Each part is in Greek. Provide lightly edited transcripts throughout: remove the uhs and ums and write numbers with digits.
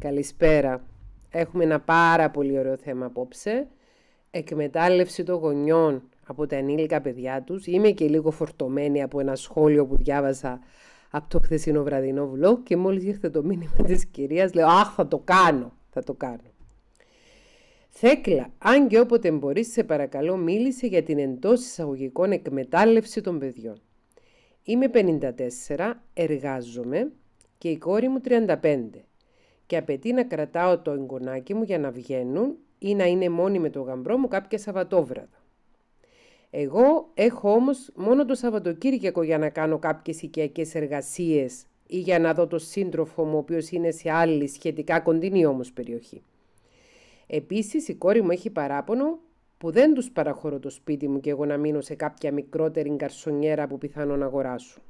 Καλησπέρα. Έχουμε ένα πάρα πολύ ωραίο θέμα απόψε. Εκμετάλλευση των γονιών από τα ενήλικα παιδιά τους. Είμαι και λίγο φορτωμένη από ένα σχόλιο που διάβασα από το χθεσινό βραδινό vlog και μόλις ήρθε το μήνυμα της κυρίας λέω «Αχ, θα το κάνω». Θέκλα, αν και όποτε μπορείς, σε παρακαλώ μίλησε για την εντός εισαγωγικών εκμετάλλευση των παιδιών. Είμαι 54, εργάζομαι και η κόρη μου 35 και απαιτεί να κρατάω το εγγονάκι μου για να βγαίνουν ή να είναι μόνη με το γαμπρό μου κάποια Σαββατόβραδα. Εγώ έχω όμως μόνο το Σαββατοκύριακο για να κάνω κάποιες οικιακές εργασίες ή για να δω το σύντροφο μου, ο οποίος είναι σε άλλη σχετικά κοντινή όμως περιοχή. Επίσης η κόρη μου έχει παράπονο που δεν τους παραχωρώ το σπίτι μου και εγώ να μείνω σε κάποια μικρότερη γκαρσονιέρα που πιθανόν να αγοράσω.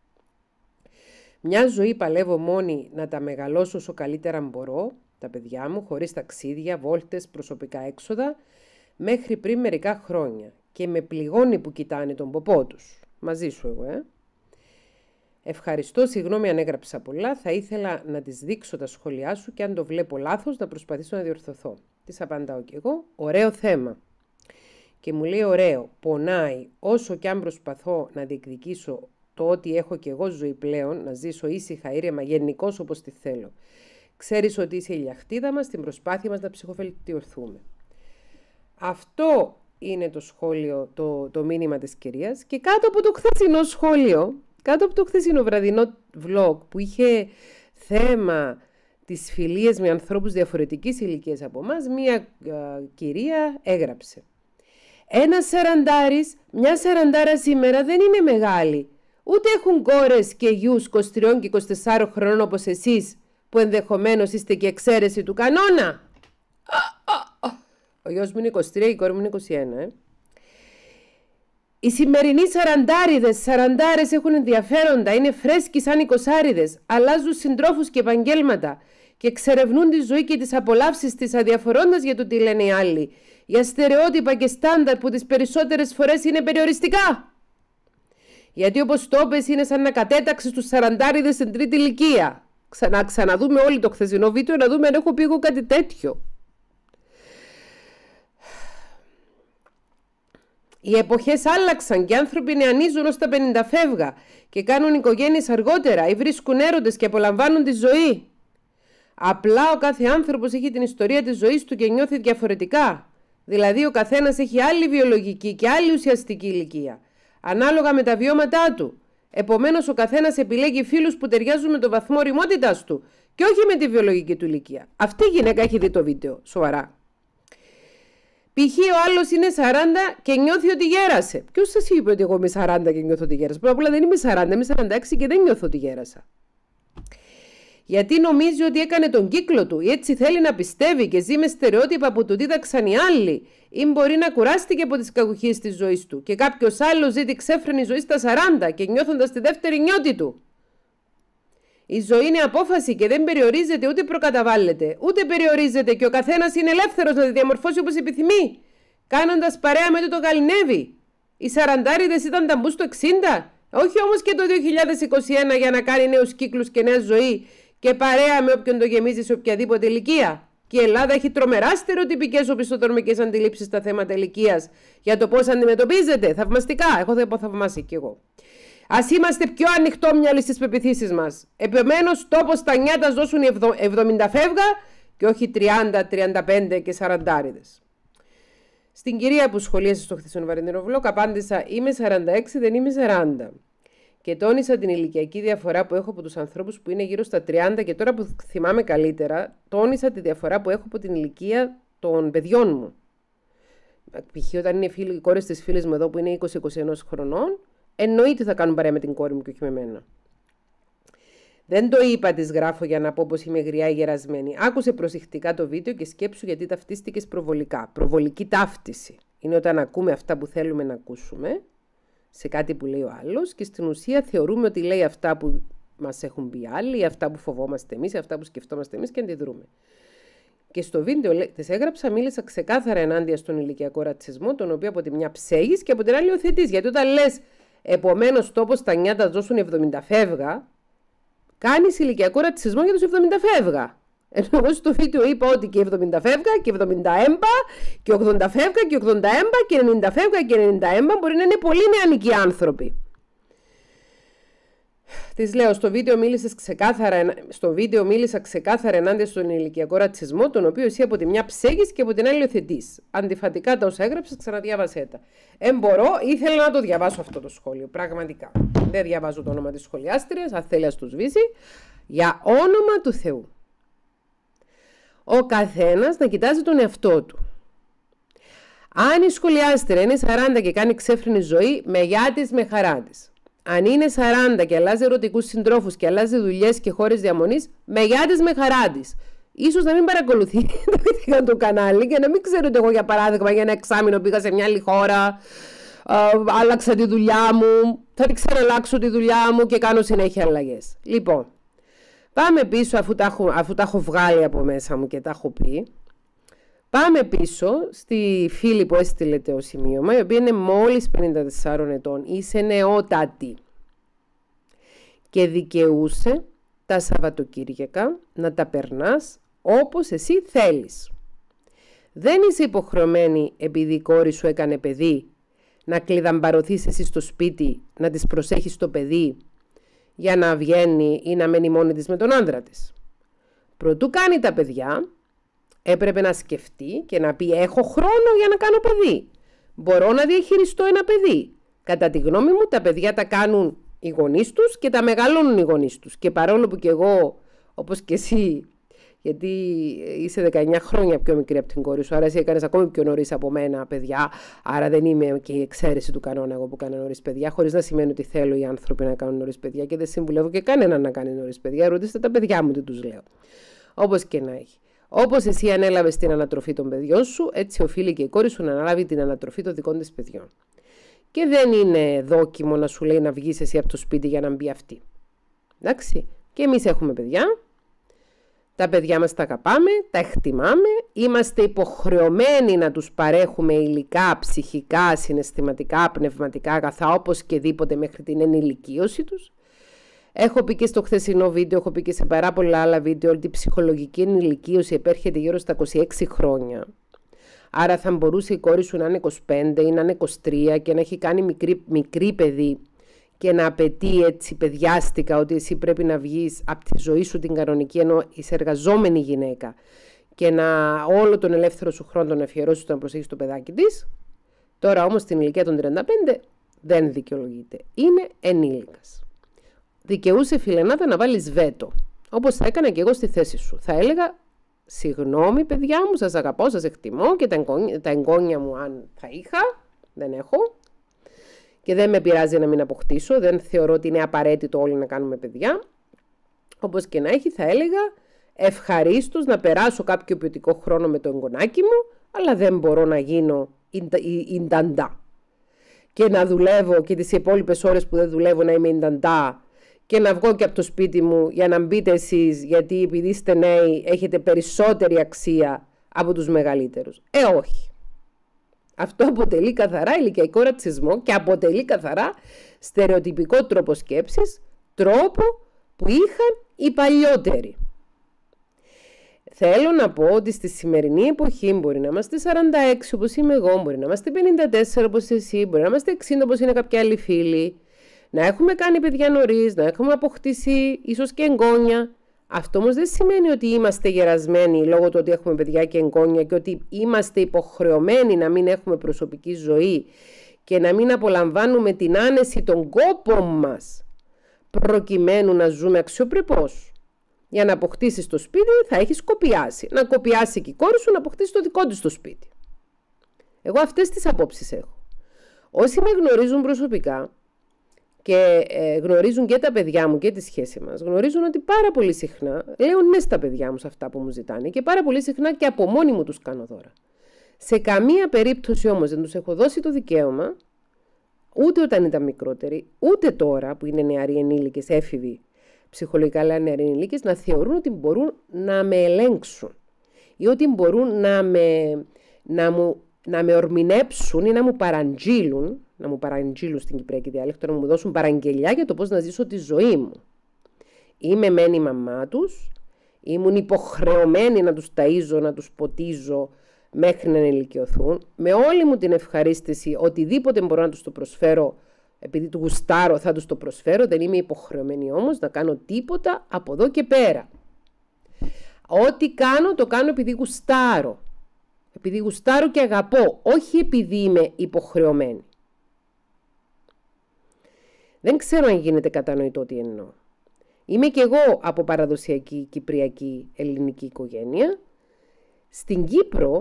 Μια ζωή παλεύω μόνη να τα μεγαλώσω όσο καλύτερα μπορώ, τα παιδιά μου, χωρίς ταξίδια, βόλτες, προσωπικά έξοδα, μέχρι πριν μερικά χρόνια και με πληγώνει που κοιτάνε τον ποπό τους. Μαζί σου εγώ, Ευχαριστώ, συγγνώμη αν έγραψα πολλά, θα ήθελα να τις δείξω τα σχόλιά σου και αν το βλέπω λάθος να προσπαθήσω να διορθωθώ. Της απαντάω κι εγώ, ωραίο θέμα. Και μου λέει ωραίο, πονάει, όσο κι αν προσπαθώ να διεκδικήσω το ότι έχω κι εγώ ζωή πλέον, να ζήσω ήσυχα, ήρεμα, γενικώς όπως τη θέλω. Ξέρεις ότι είσαι η λιαχτίδα μας, στην προσπάθεια μας να ψυχοβελτιωθούμε. Αυτό είναι το σχόλιο, το μήνυμα της κυρίας και κάτω από το χθεσινό σχόλιο, κάτω από το χθεσινό βραδινό vlog που είχε θέμα τις φιλίες με ανθρώπους διαφορετικής ηλικίας από εμάς, μία κυρία έγραψε. Ένα σαραντάρης, μια σαραντάρα σήμερα δεν είναι μεγάλη. Ούτε έχουν κόρες και γιους 23 και 24 χρόνων όπως εσείς, που ενδεχομένως είστε και εξαίρεση του κανόνα. Ο γιος μου είναι 23, η κόρη μου είναι 21, Οι σημερινοί σαραντάρες έχουν ενδιαφέροντα, είναι φρέσκοι σαν οι κοσάριδες, αλλάζουν συντρόφους και επαγγέλματα και εξερευνούν τη ζωή και τις απολαύσεις της αδιαφορώντας για το τι λένε οι άλλοι, για στερεότυπα και στάνταρ που τις περισσότερες φορές είναι περιοριστικά. Γιατί όπως το είπες είναι σαν να κατέταξες τους σαραντάριδες στην τρίτη ηλικία. Ξαναδούμε όλοι το χθεσινό βίντεο να δούμε αν έχω πει εγώ κάτι τέτοιο. Οι εποχές άλλαξαν και οι άνθρωποι νεανίζουν ως τα 50 φεύγα και κάνουν οικογένειες αργότερα ή βρίσκουν έρωτες και απολαμβάνουν τη ζωή. Απλά ο κάθε άνθρωπος έχει την ιστορία της ζωής του και νιώθει διαφορετικά. Δηλαδή ο καθένας έχει άλλη βιολογική και άλλη ουσιαστική ηλικία, ανάλογα με τα βιώματά του. Επομένως ο καθένας επιλέγει φίλους που ταιριάζουν με το βαθμό ωριμότητάς του και όχι με τη βιολογική του ηλικία. Αυτή η γυναίκα έχει δει το βίντεο, σοβαρά. Π.χ. ο άλλος είναι 40 και νιώθει ότι γέρασε. Ποιος σας είπε ότι εγώ είμαι 40 και νιώθω ότι γέρασα? Πρώτα απ' όλα δεν είμαι 40, είμαι 46 και δεν νιώθω ότι γέρασα. Γιατί νομίζει ότι έκανε τον κύκλο του ή έτσι θέλει να πιστεύει και ζει με στερεότυπα που του δίδαξαν οι άλλοι, ή μπορεί να κουράστηκε από τις κακουχίες της ζωής του και κάποιος άλλος ζει τη ξέφρενη ζωή στα 40 και νιώθοντας τη δεύτερη νιώτη του. Η ζωή είναι απόφαση και δεν περιορίζεται ούτε προκαταβάλλεται, ούτε περιορίζεται και ο καθένας είναι ελεύθερος να τη διαμορφώσει όπως επιθυμεί, κάνοντας παρέα με το γαλινεύει. Οι σαραντάριδες ήταν ταμπού στο 60, όχι όμως και το 2021 για να κάνει νέους κύκλους και νέα ζωή και παρέα με όποιον το γεμίζει σε οποιαδήποτε ηλικία. Και η Ελλάδα έχει τρομερά στερεοτυπικές οπισθοδρομικές αντιλήψεις στα θέματα ηλικίας για το πώς αντιμετωπίζεται. Θαυμαστικά, έχω θαυμάσει κι εγώ. Ας είμαστε πιο ανοιχτόμυαλοι στις πεποιθήσεις μας. Επομένως, τόπος τα νιάτα δώσουν οι 70 φεύγα και όχι 30, 35 και 40. Στην κυρία που σχολίασε στο χθεσινό βραδινό vlog απάντησα είμαι 46, δεν είμαι 40. Και τόνισα την ηλικιακή διαφορά που έχω από τους ανθρώπους που είναι γύρω στα 30 και τώρα που θυμάμαι καλύτερα, τόνισα τη διαφορά που έχω από την ηλικία των παιδιών μου. Π.χ. όταν είναι οι κόρες της φίλης μου εδώ που είναι 20-21 χρονών, εννοείται θα κάνουν παρέα με την κόρη μου και όχι με μένα. Δεν το είπα, της γράφω για να πω πως είμαι γριά ή γερασμένη. Άκουσε προσεκτικά το βίντεο και σκέψου γιατί ταυτίστηκες προβολικά. Προβολική ταύτιση είναι όταν ακούμε αυτά που θέλουμε να ακούσουμε σε κάτι που λέει ο άλλος και στην ουσία θεωρούμε ότι λέει αυτά που μας έχουν πει άλλοι, ή αυτά που φοβόμαστε εμείς, ή αυτά που σκεφτόμαστε εμείς και αντιδρούμε. Και στο βίντεο της έγραψα, μίλησα ξεκάθαρα ενάντια στον ηλικιακό ρατσισμό, τον οποίο από τη μια ψέγεις και από την άλλη υιοθετείς. Γιατί όταν λες, επομένως τόπος τα νιάτα δώσουν 70 φεύγα, κάνεις ηλικιακό ρατσισμό για τους 70 φεύγα. Ενώ εγώ στο βίντεο είπα ότι και 70 φεύγα και 70 έμπα και 80 φεύγα και 80 έμπα και 90 φεύγα και 90 έμπα μπορεί να είναι πολύ νεανικοί άνθρωποι. Της λέω, στο βίντεο μίλησα ξεκάθαρα ενάντια στον ηλικιακό ρατσισμό, τον οποίο εσύ από τη μια ψέγεις και από την άλλη υιοθετείς. Αντιφατικά τα όσα έγραψες, ξαναδιάβασέ τα. Μπορώ, ήθελα να το διαβάσω αυτό το σχόλιο, πραγματικά. Δεν διαβάζω το όνομα της σχολιάστριας, αν θέλει ας το σβήσει. Για όνομα του Θεού. Ο καθένας να κοιτάζει τον εαυτό του. Αν η σχολιάστρια είναι 40 και κάνει ξέφρενη ζωή, με γεια της, με χαρά της. Αν είναι 40 και αλλάζει ερωτικούς συντρόφους και αλλάζει δουλειές και χώρες διαμονής, με γεια της, με χαρά της. Ίσως να μην παρακολουθεί το κανάλι και να μην ξέρω ότι εγώ, για παράδειγμα, για ένα εξάμηνο πήγα σε μια άλλη χώρα, άλλαξα τη δουλειά μου, θα την ξαναλλάξω τη δουλειά μου και κάνω συνέχεια αλλαγές. Λοιπόν, πάμε πίσω, αφού τα έχω βγάλει από μέσα μου και τα έχω πει. Πάμε πίσω στη φίλη που έστειλε το σημείωμα, η οποία είναι μόλις 54 ετών, είσαι νεότατη και δικαιούσε τα Σαββατοκύριακα να τα περνάς όπως εσύ θέλεις. Δεν είσαι υποχρεωμένη, επειδή η κόρη σου έκανε παιδί, να κλειδαμπαρωθείς εσύ στο σπίτι, να της προσέχεις το παιδί για να βγαίνει ή να μένει μόνη της με τον άντρα της. Προτού κάνει τα παιδιά, έπρεπε να σκεφτεί και να πει: έχω χρόνο για να κάνω παιδί. Μπορώ να διαχειριστώ ένα παιδί. Κατά τη γνώμη μου, τα παιδιά τα κάνουν οι γονείς τους και τα μεγαλώνουν οι γονείς τους. Και παρόλο που και εγώ, όπως και εσύ, γιατί είσαι 19 χρόνια πιο μικρή από την κόρη σου, άρα εσύ έκανες ακόμη πιο νωρίς από μένα παιδιά, άρα δεν είμαι και η εξαίρεση του κανόνα εγώ που κάνω νωρίς παιδιά, χωρίς να σημαίνει ότι θέλω οι άνθρωποι να κάνουν νωρίς παιδιά και δεν συμβουλεύω και κανέναν να κάνει νωρίς παιδιά. Ρωτήστε τα παιδιά μου τι τους λέω. Όπως και να έχει. Όπως εσύ ανέλαβες την ανατροφή των παιδιών σου, έτσι οφείλει και η κόρη σου να αναλάβει την ανατροφή των δικών της παιδιών. Και δεν είναι δόκιμο να σου λέει να βγεις εσύ από το σπίτι για να μπει αυτή. Εντάξει. Και εμείς έχουμε παιδιά. Τα παιδιά μας τα αγαπάμε, τα εκτιμάμε. Είμαστε υποχρεωμένοι να τους παρέχουμε υλικά, ψυχικά, συναισθηματικά, πνευματικά αγαθά, όπως και δίποτε μέχρι την ενηλικίωση τους. Έχω πει και στο χθεσινό βίντεο, έχω πει και σε πάρα πολλά άλλα βίντεο ότι η ψυχολογική ενηλικίωση επέρχεται γύρω στα 26 χρόνια. Άρα θα μπορούσε η κόρη σου να είναι 25 ή να είναι 23 και να έχει κάνει μικρή παιδί και να απαιτεί έτσι παιδιάστικα ότι εσύ πρέπει να βγεις από τη ζωή σου την κανονική, ενώ είσαι εργαζόμενη γυναίκα, και να όλο τον ελεύθερο σου χρόνο τον αφιερώσεις στο να προσέχεις το παιδάκι της. Τώρα όμως στην ηλικία των 35 δεν δικαιολογείται. Είναι ενήλικας. Δικαιούσε, φιλενάδα, να βάλεις βέτο, όπως θα έκανα και εγώ στη θέση σου. Θα έλεγα: συγγνώμη παιδιά μου, σας αγαπώ, σας εκτιμώ και τα εγγόνια μου αν θα είχα, δεν έχω και δεν με πειράζει να μην αποκτήσω, δεν θεωρώ ότι είναι απαραίτητο όλοι να κάνουμε παιδιά. Όπως και να έχει, θα έλεγα ευχαρίστως να περάσω κάποιο ποιοτικό χρόνο με το εγγονάκι μου, αλλά δεν μπορώ να γίνω ινταντά και να δουλεύω και τις υπόλοιπες ώρες που δεν δουλεύω να είμαι ινταντά και να βγω και από το σπίτι μου για να μπείτε εσείς, γιατί επειδή είστε νέοι έχετε περισσότερη αξία από τους μεγαλύτερους. Όχι. Αυτό αποτελεί καθαρά ηλικιακό ρατσισμό και αποτελεί καθαρά στερεοτυπικό τρόπο σκέψης, τρόπο που είχαν οι παλιότεροι. Θέλω να πω ότι στη σημερινή εποχή μπορεί να είμαστε 46 όπως είμαι εγώ, μπορεί να είμαστε 54 όπως εσύ, μπορεί να είμαστε 60 όπως είναι κάποιοι άλλοι φίλοι, να έχουμε κάνει παιδιά νωρίς, να έχουμε αποκτήσει ίσως και εγγόνια. Αυτό όμως δεν σημαίνει ότι είμαστε γερασμένοι λόγω του ότι έχουμε παιδιά και εγγόνια και ότι είμαστε υποχρεωμένοι να μην έχουμε προσωπική ζωή και να μην απολαμβάνουμε την άνεση των κόπων μας προκειμένου να ζούμε αξιοπρεπώς. Για να αποκτήσεις το σπίτι θα έχεις κοπιάσει. Να κοπιάσει και η κόρη σου να αποκτήσει το δικό της το σπίτι. Εγώ αυτές τις απόψεις έχω. Όσοι με γνωρίζουν προσωπικά και γνωρίζουν και τα παιδιά μου και τη σχέση μας, γνωρίζουν ότι πάρα πολύ συχνά λέω ναι στα παιδιά μου σε αυτά που μου ζητάνε και πάρα πολύ συχνά και από μόνη μου τους κάνω δώρα. Σε καμία περίπτωση όμως δεν τους έχω δώσει το δικαίωμα, ούτε όταν ήταν μικρότεροι, ούτε τώρα που είναι νεαροί ενήλικες, έφηβοι, ψυχολογικά λέει νεαροί ενήλικες, να θεωρούν ότι μπορούν να με ελέγξουν ή ότι μπορούν να με ορμηνέψουν ή να μου παραγγείλουν στην κυπριακή διάλεκτο, να μου δώσουν παραγγελιά για το πώς να ζήσω τη ζωή μου. Είμαι μεν η μαμά τους, ήμουν υποχρεωμένη να τους ταΐζω, να τους ποτίζω μέχρι να ενηλικιωθούν, με όλη μου την ευχαρίστηση, οτιδήποτε μπορώ να τους το προσφέρω, επειδή του γουστάρω θα τους το προσφέρω, δεν είμαι υποχρεωμένη όμως να κάνω τίποτα από εδώ και πέρα. Ό,τι κάνω, το κάνω επειδή γουστάρω. Επειδή γουστάρω και αγαπώ, όχι επειδή είμαι υποχρεωμένη. Δεν ξέρω αν γίνεται κατανοητό τι εννοώ. Είμαι κι εγώ από παραδοσιακή κυπριακή ελληνική οικογένεια. Στην Κύπρο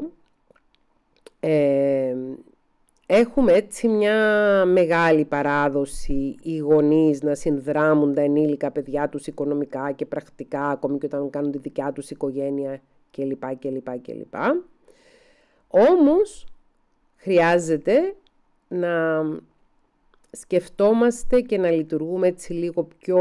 έχουμε έτσι μια μεγάλη παράδοση οι γονείς να συνδράμουν τα ενήλικα παιδιά τους οικονομικά και πρακτικά, ακόμη και όταν κάνουν τη δικιά τους οικογένεια κλπ. Όμως χρειάζεται να σκεφτόμαστε και να λειτουργούμε έτσι λίγο πιο,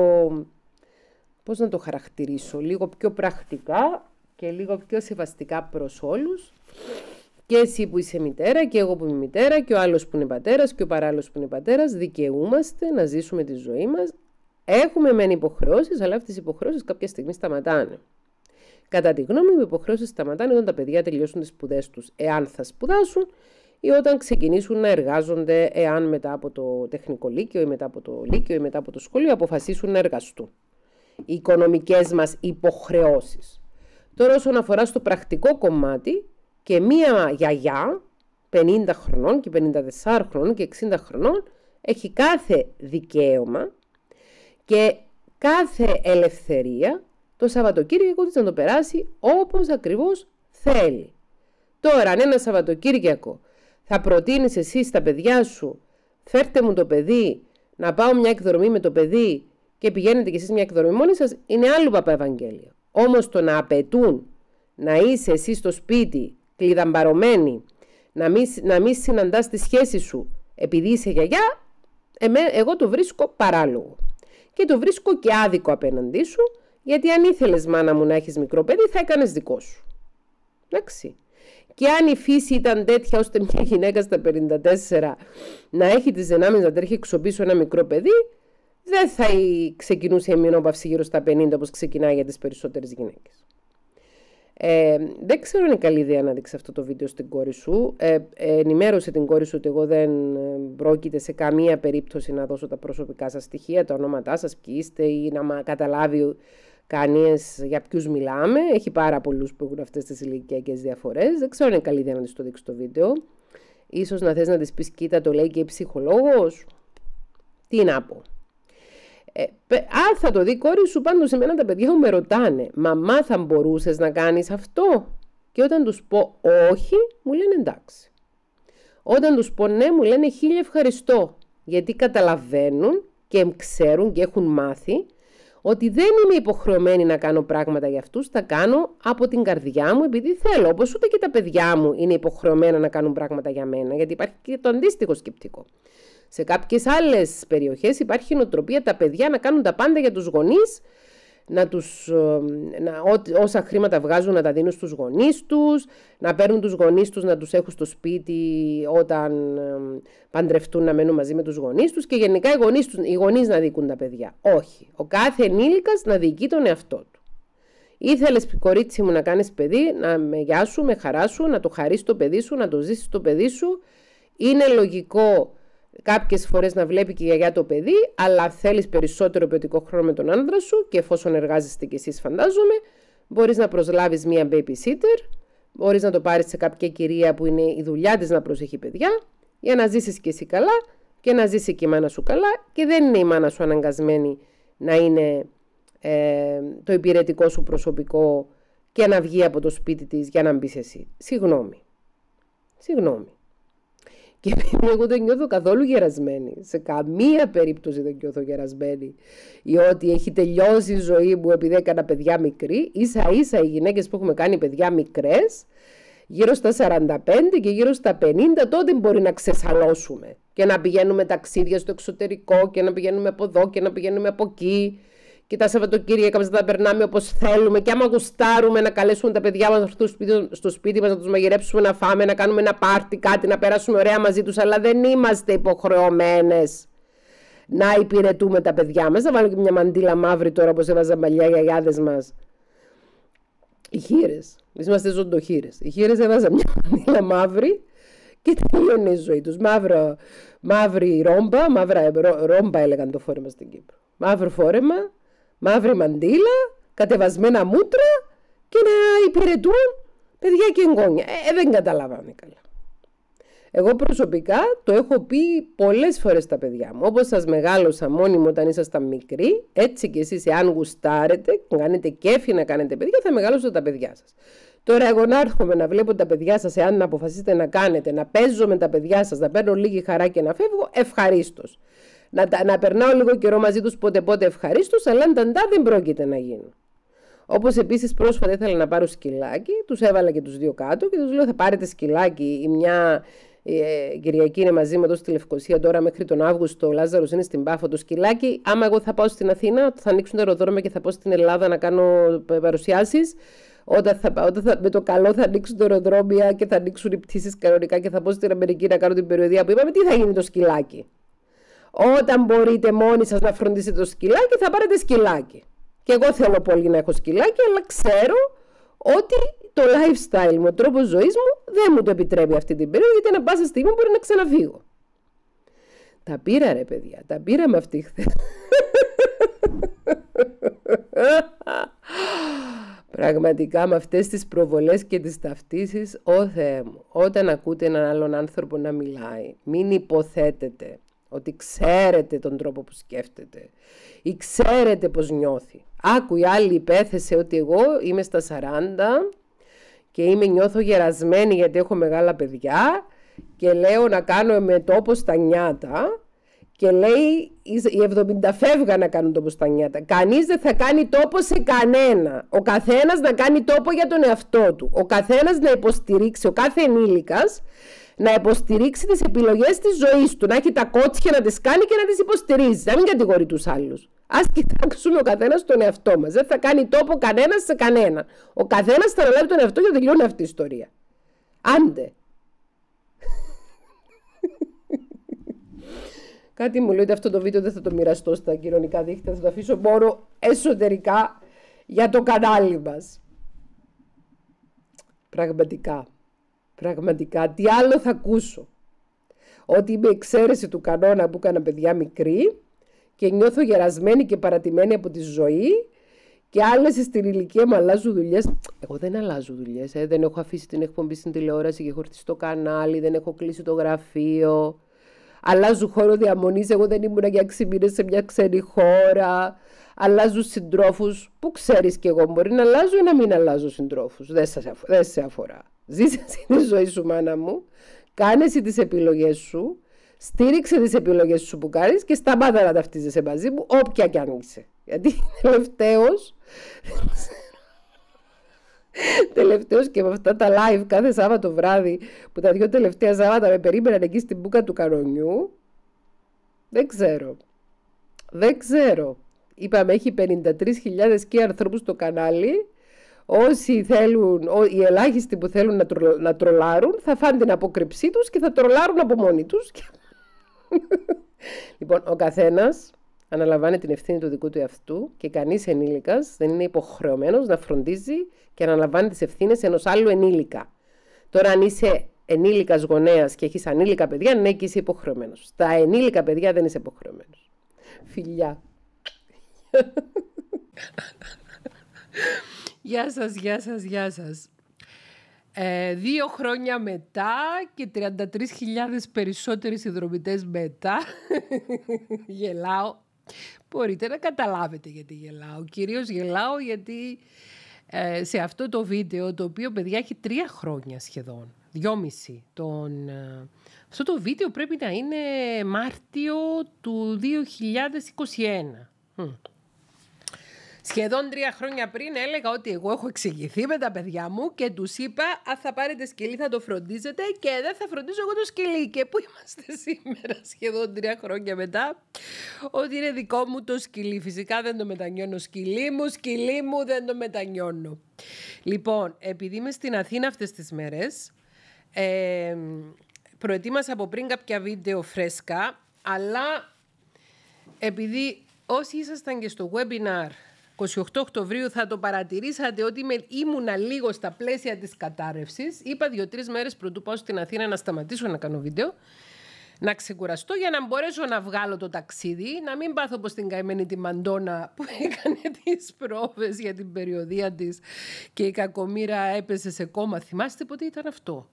πώς να το χαρακτηρίσω, λίγο πιο πρακτικά και λίγο πιο σεβαστικά προς όλους. Και εσύ που είσαι μητέρα και εγώ που είμαι μητέρα και ο άλλος που είναι πατέρας και ο παράλληλος που είναι πατέρας, δικαιούμαστε να ζήσουμε τη ζωή μας. Έχουμε μεν υποχρεώσεις, αλλά αυτές οι υποχρεώσεις κάποια στιγμή σταματάνε. Κατά τη γνώμη μου, οι υποχρεώσεις σταματάνε όταν τα παιδιά τελειώσουν τις σπουδές τους, εάν θα σπουδάσουν, ή όταν ξεκινήσουν να εργάζονται, εάν μετά από το τεχνικό λύκειο ή μετά από το λύκειο ή μετά από το σχολείο αποφασίσουν να εργαστούν. Οι οικονομικές μας υποχρεώσεις. Τώρα, όσον αφορά στο πρακτικό κομμάτι, και μία γιαγιά 50 χρονών και 54 χρονών και 60 χρονών έχει κάθε δικαίωμα και κάθε ελευθερία το Σαββατοκύριακο της να το περάσει όπως ακριβώς θέλει. Τώρα, αν ένα Σαββατοκύριακο θα προτείνεις εσύ στα παιδιά σου, φέρτε μου το παιδί, να πάω μια εκδρομή με το παιδί και πηγαίνετε κι εσείς μια εκδρομή μόνοι σας, είναι άλλο παπαευαγγέλιο. Όμως το να απαιτούν να είσαι εσύ στο σπίτι κλειδαμπαρωμένη, να μην συναντάς τη σχέση σου επειδή είσαι γιαγιά, εγώ το βρίσκω παράλογο. Και το βρίσκω και άδικο απέναντί σου, γιατί αν ήθελες, μάνα μου, να έχεις μικρό παιδί, θα έκανες δικό σου. Εντάξει. Και αν η φύση ήταν τέτοια ώστε μια γυναίκα στα 54 να έχει τις δυνάμεις να τρέχει εξωπίσω ένα μικρό παιδί, δεν θα ξεκινούσε η μηνόπαυση γύρω στα 50 όπως ξεκινάει για τις περισσότερες γυναίκες. Δεν ξέρω αν είναι καλή ιδέα να δείξει αυτό το βίντεο στην κόρη σου. Ενημέρωσε την κόρη σου ότι εγώ δεν πρόκειται σε καμία περίπτωση να δώσω τα προσωπικά σας στοιχεία, τα ονόματά σας, ποιοι είστε, ή να καταλάβει κανείς για ποιους μιλάμε. Έχει πάρα πολλούς που έχουν αυτές τις ηλικιακές διαφορές. Δεν ξέρω αν είναι καλή ιδέα να της το δείξει το βίντεο. Ίσως να θες να της πεις, κοίτα, το λέει και η ψυχολόγος. Τι να πω. Αν θα το δει η κόρη σου, πάντως εμένα τα παιδιά μου με ρωτάνε, μαμά, θα μπορούσες να κάνεις αυτό? Και όταν τους πω όχι, μου λένε εντάξει. Όταν τους πω ναι, μου λένε 1000 ευχαριστώ, γιατί καταλαβαίνουν και ξέρουν και έχουν μάθει ότι δεν είμαι υποχρεωμένη να κάνω πράγματα για αυτούς, τα κάνω από την καρδιά μου επειδή θέλω, όπως ούτε και τα παιδιά μου είναι υποχρεωμένα να κάνουν πράγματα για μένα, γιατί υπάρχει και το αντίστοιχο σκεπτικό. Σε κάποιες άλλες περιοχές υπάρχει νοοτροπία τα παιδιά να κάνουν τα πάντα για τους γονείς, όσα χρήματα βγάζουν να τα δίνουν στους γονείς τους, να παίρνουν τους γονείς τους να τους έχουν στο σπίτι όταν παντρευτούν, να μένουν μαζί με τους γονείς τους και γενικά οι γονείς να διοικούν τα παιδιά. Όχι, ο κάθε ενήλικας να διοικεί τον εαυτό του. Ήθελες, κορίτσι μου, να κάνεις παιδί, με γεια σου, με χαρά σου, να το χαρίσεις το παιδί σου, να το ζήσεις το παιδί σου. Είναι λογικό κάποιες φορές να βλέπει και η γιαγιά το παιδί, αλλά θέλεις περισσότερο ποιοτικό χρόνο με τον άντρα σου και εφόσον εργάζεστε κι εσείς, φαντάζομαι, μπορείς να προσλάβεις μία babysitter, μπορείς να το πάρεις σε κάποια κυρία που είναι η δουλειά της να προσέχει παιδιά, για να ζήσεις κι εσύ καλά και να ζήσει και η μάνα σου καλά, και δεν είναι η μάνα σου αναγκασμένη να είναι το υπηρετικό σου προσωπικό και να βγει από το σπίτι της για να μπεις εσύ. Συγγνώμη. Και εγώ δεν νιώθω καθόλου γερασμένη. Σε καμία περίπτωση δεν νιώθω γερασμένη. Ή ότι έχει τελειώσει η ζωή μου επειδή έκανα παιδιά μικρή. Ίσα ίσα οι γυναίκες που έχουμε κάνει παιδιά μικρές, γύρω στα 45 και γύρω στα 50, τότε μπορεί να ξεσαλώσουμε. Και να πηγαίνουμε ταξίδια στο εξωτερικό και να πηγαίνουμε από εδώ και να πηγαίνουμε από εκεί. Και τα Σαββατοκύριακα μας να τα περνάμε όπως θέλουμε. Και άμα γουστάρουμε να καλέσουμε τα παιδιά μας να έρθουν στο σπίτι μας, να τους μαγειρέψουμε, να φάμε, να κάνουμε ένα πάρτι, κάτι, να περάσουμε ωραία μαζί τους. Αλλά δεν είμαστε υποχρεωμένες να υπηρετούμε τα παιδιά μας. Να βάλω και μια μαντήλα μαύρη τώρα, όπως έβαζαν παλιά οι γιαγιάδες μας. Οι χήρες. Εμείς είμαστε ζωντοχήρες. Οι χήρες έβαζαν μια μανίλα μαύρη και τελείωνε η ζωή τους. Μαύρη ρόμπα, μαύρα ρόμπα έλεγαν το φόρεμα στην Κύπρο. Μαύρο φόρεμα, μαύρη μαντίλα, κατεβασμένα μούτρα και να υπηρετούν παιδιά και εγγόνια. Δεν καταλαβαίνω καλά. Εγώ προσωπικά το έχω πει πολλές φορές στα παιδιά μου. Όπως σας μεγάλωσα μόνοι μου όταν ήσασταν μικροί, έτσι και εσείς, εάν γουστάρετε, κάνετε κέφι να κάνετε παιδιά, θα μεγαλώσετε τα παιδιά σας. Τώρα, εγώ να έρχομαι να βλέπω τα παιδιά σας, εάν να αποφασίσετε να κάνετε, να παίζω με τα παιδιά σας, να παίρνω λίγη χαρά και να φεύγω, ευχαρίστως. Να περνάω λίγο καιρό μαζί τους πότε ευχαρίστως, αλλά ανταντά δεν πρόκειται να γίνουν. Όπως επίσης πρόσφατα ήθελα να πάρω σκυλάκι, τους έβαλα και τους δύο κάτω και τους λέω θα πάρετε σκυλάκι. Η μια Κυριακή είναι μαζί μου εδώ στη Λευκοσία, τώρα μέχρι τον Αύγουστο ο Λάζαρος είναι στην Πάφο. Το σκυλάκι, άμα εγώ θα πάω στην Αθήνα, θα ανοίξουν τα αεροδρόμια και θα πάω στην Ελλάδα να κάνω παρουσιάσεις. Όταν με το καλό θα ανοίξουν τα αεροδρόμια και θα ανοίξουν οι πτήσεις κανονικά και θα πάω στην Αμερική να κάνω την περιοδία που είπαμε, τι θα γίνει το σκυλάκι. Όταν μπορείτε μόνοι σας να φροντίσετε το σκυλάκι, θα πάρετε σκυλάκι. Και εγώ θέλω πολύ να έχω σκυλάκι, αλλά ξέρω ότι το lifestyle μου, ο τρόπος ζωής μου δεν μου το επιτρέπει αυτή την περίοδο, γιατί ανά πάσα στιγμή μπορεί να ξαναφύγω. Τα πήρα ρε παιδιά, τα πήραμε αυτή χθες. Πραγματικά με αυτές τις προβολές και τις ταυτίσεις, Ω Θεέ μου, όταν ακούτε έναν άλλον άνθρωπο να μιλάει, μην υποθέτετε ότι ξέρετε τον τρόπο που σκέφτεται ή ξέρετε πως νιώθει. Άκου η άλλη υπέθεσε ότι εγώ είμαι στα 40 και νιώθω γερασμένη γιατί έχω μεγάλα παιδιά και λέω να κάνω με τόπο στα νιάτα και λέει οι 70 φεύγα να κάνουν τόπο στα νιάτα. Κανείς δεν θα κάνει τόπο σε κανένα. Ο καθένας να κάνει τόπο για τον εαυτό του. Ο καθένας να υποστηρίξει, ο κάθε ενήλικας να υποστηρίξει τις επιλογές της ζωής του. Να έχει τα κότσια να τις κάνει και να τις υποστηρίζει. Να μην κατηγορεί τους άλλους. Ας κοιτάξουμε ο καθένας τον εαυτό μας. Δεν θα κάνει τόπο κανένας σε κανένα. Ο καθένας θα αναλάβει τον εαυτό για να τελειώνει αυτή η ιστορία. Άντε. Κάτι μου λέει ότι αυτό το βίντεο δεν θα το μοιραστώ στα κοινωνικά δίκτυα. Θα το αφήσω μόνο εσωτερικά για το κανάλι μας. Πραγματικά, τι άλλο θα ακούσω. Ότι είμαι εξαίρεση του κανόνα που έκανα παιδιά μικρή και νιώθω γερασμένη και παρατημένη από τη ζωή και άλλες στην ηλικία μου αλλάζουν δουλειές. Εγώ δεν αλλάζω δουλειές. Δεν έχω αφήσει την εκπομπή στην τηλεόραση και έχω έρθει στο κανάλι, δεν έχω κλείσει το γραφείο. Αλλάζω χώρο διαμονής. Εγώ δεν ήμουν για 6 μήνες σε μια ξένη χώρα. Αλλάζω συντρόφους. Που ξέρεις κι εγώ, μπορεί να αλλάζω ή να μην αλλάζω συντρόφους. Δεν σε αφορά. Ζήσε εσύ τη ζωή σου, μάνα μου. Κάνε εσύ τις επιλογές σου. Στήριξε τις επιλογές σου που κάνεις και σταμάτα να ταυτίζεσαι μαζί μου, όποια κι αν είσαι. Γιατί τελευταίος και με αυτά τα live κάθε Σάββατο βράδυ που τα 2 τελευταία Σάββατα με περίμεναν εκεί στην μπούκα του κανονιού, δεν ξέρω. Είπαμε έχει 53.000 και ανθρώπους στο κανάλι. Όσοι θέλουν, οι ελάχιστοι που θέλουν να τρολάρουν θα φάνε την απόκρυψή τους και θα τρολάρουν από μόνοι τους. Λοιπόν, ο καθένας αναλαμβάνει την ευθύνη του δικού του εαυτού και κανείς ενήλικας δεν είναι υποχρεωμένος να φροντίζει και να αναλαμβάνει τις ευθύνες ενός άλλου ενήλικα. Τώρα, αν είσαι ενήλικας γονέας και έχεις ανήλικα παιδιά, ναι, και είσαι υποχρεωμένος. Στα ενήλικα παιδιά δεν είσαι υποχρεωμένος. Φιλιά. Γεια σας. 2 χρόνια μετά και 33.000 περισσότεροι συνδρομητές μετά. Γελάω. Μπορείτε να καταλάβετε γιατί γελάω. Κυρίως γελάω γιατί σε αυτό το βίντεο, το οποίο παιδιά έχει 3 χρόνια σχεδόν, 2,5. Αυτό το βίντεο πρέπει να είναι Μάρτιο του 2021. Σχεδόν 3 χρόνια πριν έλεγα ότι εγώ έχω εξηγηθεί με τα παιδιά μου και τους είπα αν θα πάρετε σκυλί θα το φροντίζετε και δεν θα φροντίζω εγώ το σκυλί. Και πού είμαστε σήμερα σχεδόν 3 χρόνια μετά? Ότι είναι δικό μου το σκυλί. Φυσικά δεν το μετανιώνω. Σκυλί μου δεν το μετανιώνω. Λοιπόν, επειδή είμαι στην Αθήνα αυτές τις μέρες, προετοίμασα από πριν κάποια βίντεο φρέσκα, αλλά επειδή όσοι ήσασταν και στο webinar 28 Οκτωβρίου θα το παρατηρήσατε ότι ήμουνα λίγο στα πλαίσια της κατάρρευσης. Είπα 2-3 μέρες πρωτού πάω στην Αθήνα να σταματήσω να κάνω βίντεο, να ξεκουραστώ για να μπορέσω να βγάλω το ταξίδι, να μην πάθω όπως την καημένη τη Μαντόνα που έκανε τις πρόβες για την περιοδεία της και η κακομοίρα έπεσε σε κόμμα. Θυμάστε πότε ήταν αυτό?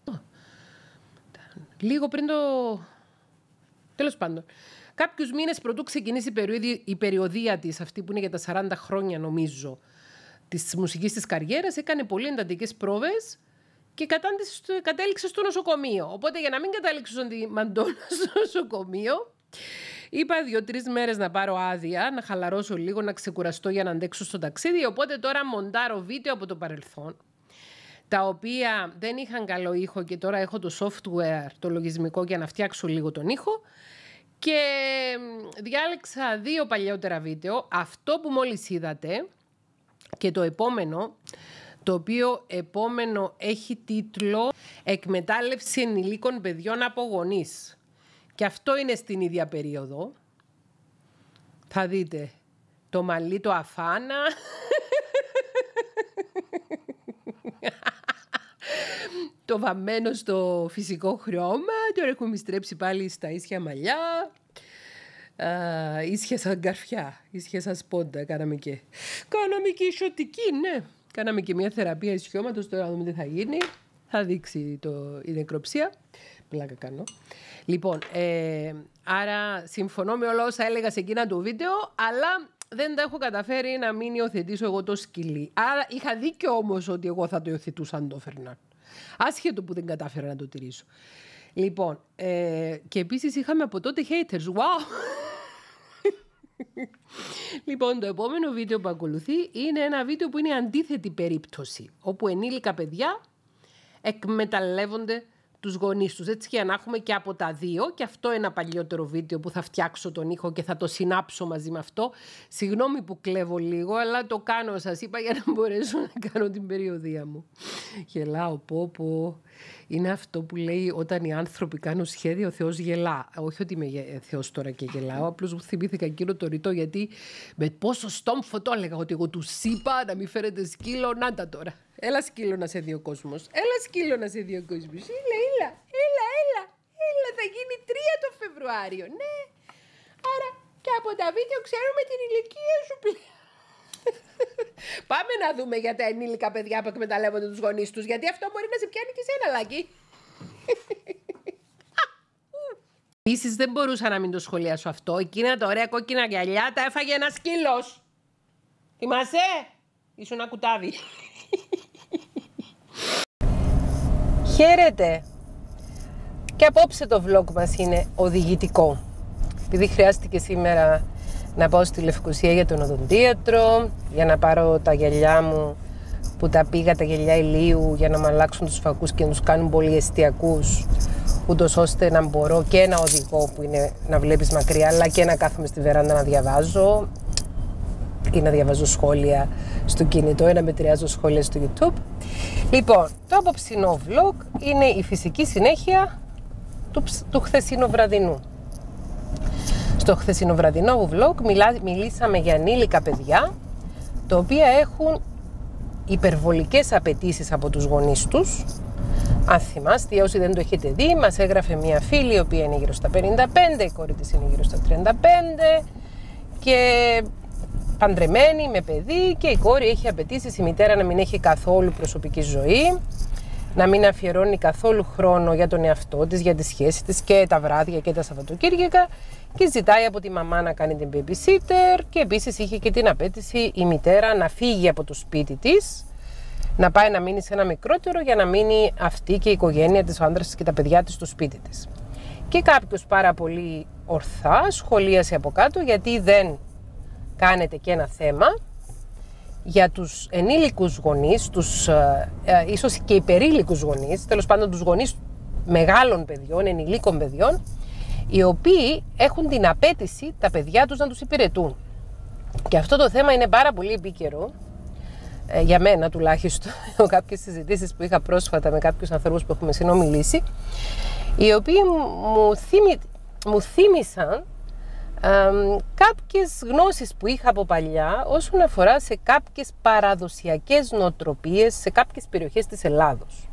Λίγο πριν το... Τέλος πάντων. Κάποιους μήνες πρωτού ξεκινήσει η περιοδεία της, αυτή που είναι για τα 40 χρόνια νομίζω, της μουσικής της καριέρας, έκανε πολύ εντατικές πρόβες και κατέληξε στο νοσοκομείο. Οπότε για να μην καταλήξω τη Μαντόνα στο νοσοκομείο, είπα 2-3 μέρες να πάρω άδεια, να χαλαρώσω λίγο, να ξεκουραστώ για να αντέξω στο ταξίδι. Οπότε τώρα μοντάρω βίντεο από το παρελθόν, τα οποία δεν είχαν καλό ήχο και τώρα έχω το software, το λογισμικό για να φτιάξω λίγο τον ήχο. Και διάλεξα 2 παλιότερα βίντεο, αυτό που μόλις είδατε και το επόμενο, το οποίο επόμενο έχει τίτλο «Εκμετάλλευση ενηλίκων παιδιών από γονείς». Και αυτό είναι στην ίδια περίοδο. Θα δείτε το μαλλί το αφάνα. Το βαμμένο στο φυσικό χρώμα. Τώρα έχουμε επιστρέψει πάλι στα ίσια μαλλιά. Ίσια σαν καρφιά, ίσια σαν σπόντα. Κάναμε και ισιωτική, ναι. Κάναμε και μια θεραπεία ισιώματος. Τώρα να δούμε τι θα γίνει. Θα δείξει η νεκροψία. Πλάκα κάνω. Λοιπόν, άρα συμφωνώ με όλα όσα έλεγα σε εκείνα το βίντεο, αλλά δεν τα έχω καταφέρει να μην υιοθετήσω εγώ το σκυλί. Άρα είχα δίκιο όμως ότι εγώ θα το υιοθετούσα αν το έφερνα. Άσχετο που δεν κατάφερα να το τηρήσω. Λοιπόν, και επίσης είχαμε από τότε haters. Wow! Λοιπόν, το επόμενο βίντεο που ακολουθεί είναι ένα βίντεο που είναι αντίθετη περίπτωση, όπου ενήλικα παιδιά εκμεταλλεύονται τους γονείς τους. Έτσι, για να έχουμε και από τα δύο. Και αυτό είναι ένα παλιότερο βίντεο που θα φτιάξω τον ήχο και θα το συνάψω μαζί με αυτό. Συγγνώμη που κλέβω λίγο, αλλά το κάνω, σας είπα, για να μπορέσω να κάνω την περιοδεία μου. Γελάω, πω. Είναι αυτό που λέει όταν οι άνθρωποι κάνουν σχέδια, ο Θεός γελά. Όχι ότι είμαι Θεός τώρα και γελάω, απλώς μου θυμήθηκα εκείνο το ρητό, γιατί με πόσο στόμφο το έλεγα, ότι εγώ τους είπα να μην φέρετε σκύλο, να τα τώρα. Έλα σκύλο να σε δει ο κόσμος. Έλα σκύλο να σε δει ο κόσμος. Έλα, θα γίνει 3 το Φεβρουάριο. Ναι, άρα και από τα βίντεο ξέρουμε την ηλικία σου πλέον. Πάμε να δούμε για τα ενήλικα παιδιά που εκμεταλλεύονται τους γονείς τους, γιατί αυτό μπορεί να σε πιάνει και σένα, Λάκη. Επίσης δεν μπορούσα να μην το σχολιάσω αυτό. Εκείνα τα ωραία κόκκινα γυαλιά τα έφαγε ένα σκύλος. Θυμάσαι? Ήσουν ένα κουτάβι. Χαίρετε! Και απόψε το vlog μας είναι οδηγητικό. Επειδή χρειάστηκε σήμερα να πάω στη Λευκοσία για τον οδοντίατρο, για να πάρω τα γυαλιά μου που τα πήγα, τα γυαλιά ηλίου, για να μου αλλάξουν τους φακούς και να τους κάνουν πολύ εστιακούς, ούτως ώστε να μπορώ και ένα οδηγό που είναι να βλέπεις μακριά, αλλά και να κάθομαι στη βεράντα να διαβάζω ή να διαβάζω σχόλια στο κινητό ή να μετριάζω σχόλια στο YouTube. Λοιπόν, το απόψινό vlog είναι η φυσική συνέχεια του χθεσινοβραδινού. Στο χθεσινοβραδινό vlog μιλήσαμε για ενήλικα παιδιά, τα οποία έχουν υπερβολικές απαιτήσεις από τους γονείς τους. Αν θυμάστε, όσοι δεν το έχετε δει, μας έγραφε μια φίλη η οποία είναι γύρω στα 55, η κόρη της είναι γύρω στα 35 και παντρεμένη με παιδί, και η κόρη έχει απαιτήσεις η μητέρα να μην έχει καθόλου προσωπική ζωή, να μην αφιερώνει καθόλου χρόνο για τον εαυτό της, για τη σχέση της και τα βράδια και τα Σαββατοκύριακα, και ζητάει από τη μαμά να κάνει την babysitter, και επίσης είχε και την απέτηση η μητέρα να φύγει από το σπίτι της, να πάει να μείνει σε ένα μικρότερο για να μείνει αυτή και η οικογένεια της, ο άντρας της και τα παιδιά της στο σπίτι της. Και κάποιος πάρα πολύ ορθά σχολίασε από κάτω, γιατί δεν κάνετε και ένα θέμα για τους ενήλικους γονείς, ίσως και υπερήλικους γονείς, τέλος πάντων τους γονείς μεγάλων παιδιών, ενηλίκων παιδιών, οι οποίοι έχουν την απέτηση τα παιδιά τους να τους υπηρετούν. Και αυτό το θέμα είναι πάρα πολύ επίκαιρο, για μένα τουλάχιστον, κάποιες συζητήσεις που είχα πρόσφατα με κάποιους ανθρώπους που έχουμε συνομιλήσει, οι οποίοι μου θύμισαν κάποιες γνώσεις που είχα από παλιά όσον αφορά σε κάποιες παραδοσιακές νοοτροπίες σε κάποιες περιοχές της Ελλάδος.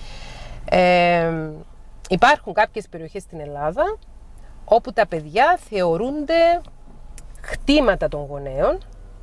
Υπάρχουν κάποιες περιοχές στην Ελλάδα όπου τα παιδιά θεωρούνται χτήματα των γονέων.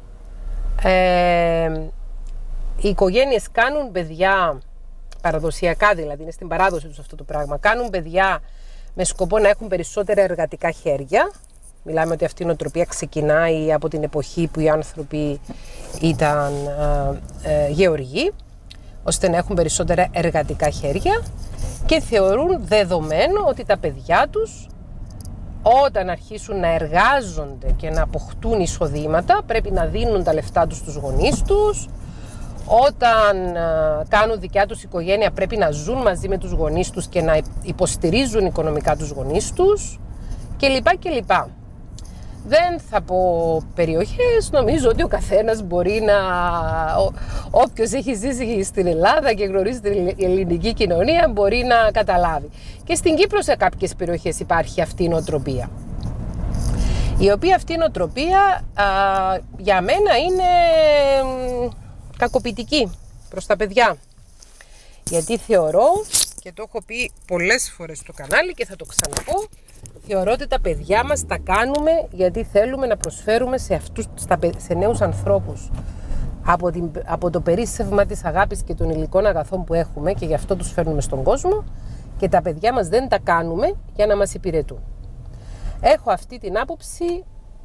Οι οικογένειες κάνουν παιδιά, παραδοσιακά δηλαδή, είναι στην παράδοση τους αυτό το πράγμα, κάνουν παιδιά με σκοπό να έχουν περισσότερα εργατικά χέρια. Μιλάμε ότι αυτή η νοοτροπία ξεκινάει από την εποχή που οι άνθρωποι ήταν γεωργοί, ώστε να έχουν περισσότερα εργατικά χέρια, και θεωρούν δεδομένο ότι τα παιδιά τους όταν αρχίσουν να εργάζονται και να αποκτούν εισοδήματα πρέπει να δίνουν τα λεφτά τους στους γονείς τους. Όταν κάνουν δικιά τους οικογένεια πρέπει να ζουν μαζί με τους γονείς τους και να υποστηρίζουν οικονομικά τους γονείς τους κλπ. Δεν θα πω περιοχές, νομίζω ότι ο καθένας μπορεί να... Όποιος έχει ζήσει στην Ελλάδα και γνωρίζει την ελληνική κοινωνία μπορεί να καταλάβει. Και στην Κύπρο σε κάποιες περιοχές υπάρχει αυτή η νοοτροπία. Η οποία αυτή η νοοτροπία για μένα είναι κακοποιητική προς τα παιδιά. Γιατί θεωρώ, και το έχω πει πολλές φορές στο κανάλι και θα το ξαναπώ, θεωρώ ότι τα παιδιά μας τα κάνουμε γιατί θέλουμε να προσφέρουμε σε νέους ανθρώπους από το περίσσευμα της αγάπης και των υλικών αγαθών που έχουμε, και γι' αυτό τους φέρνουμε στον κόσμο, και τα παιδιά μας δεν τα κάνουμε για να μας υπηρετούν. Έχω αυτή την άποψη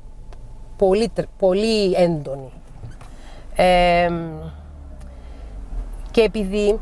πολύ έντονη. Και επειδή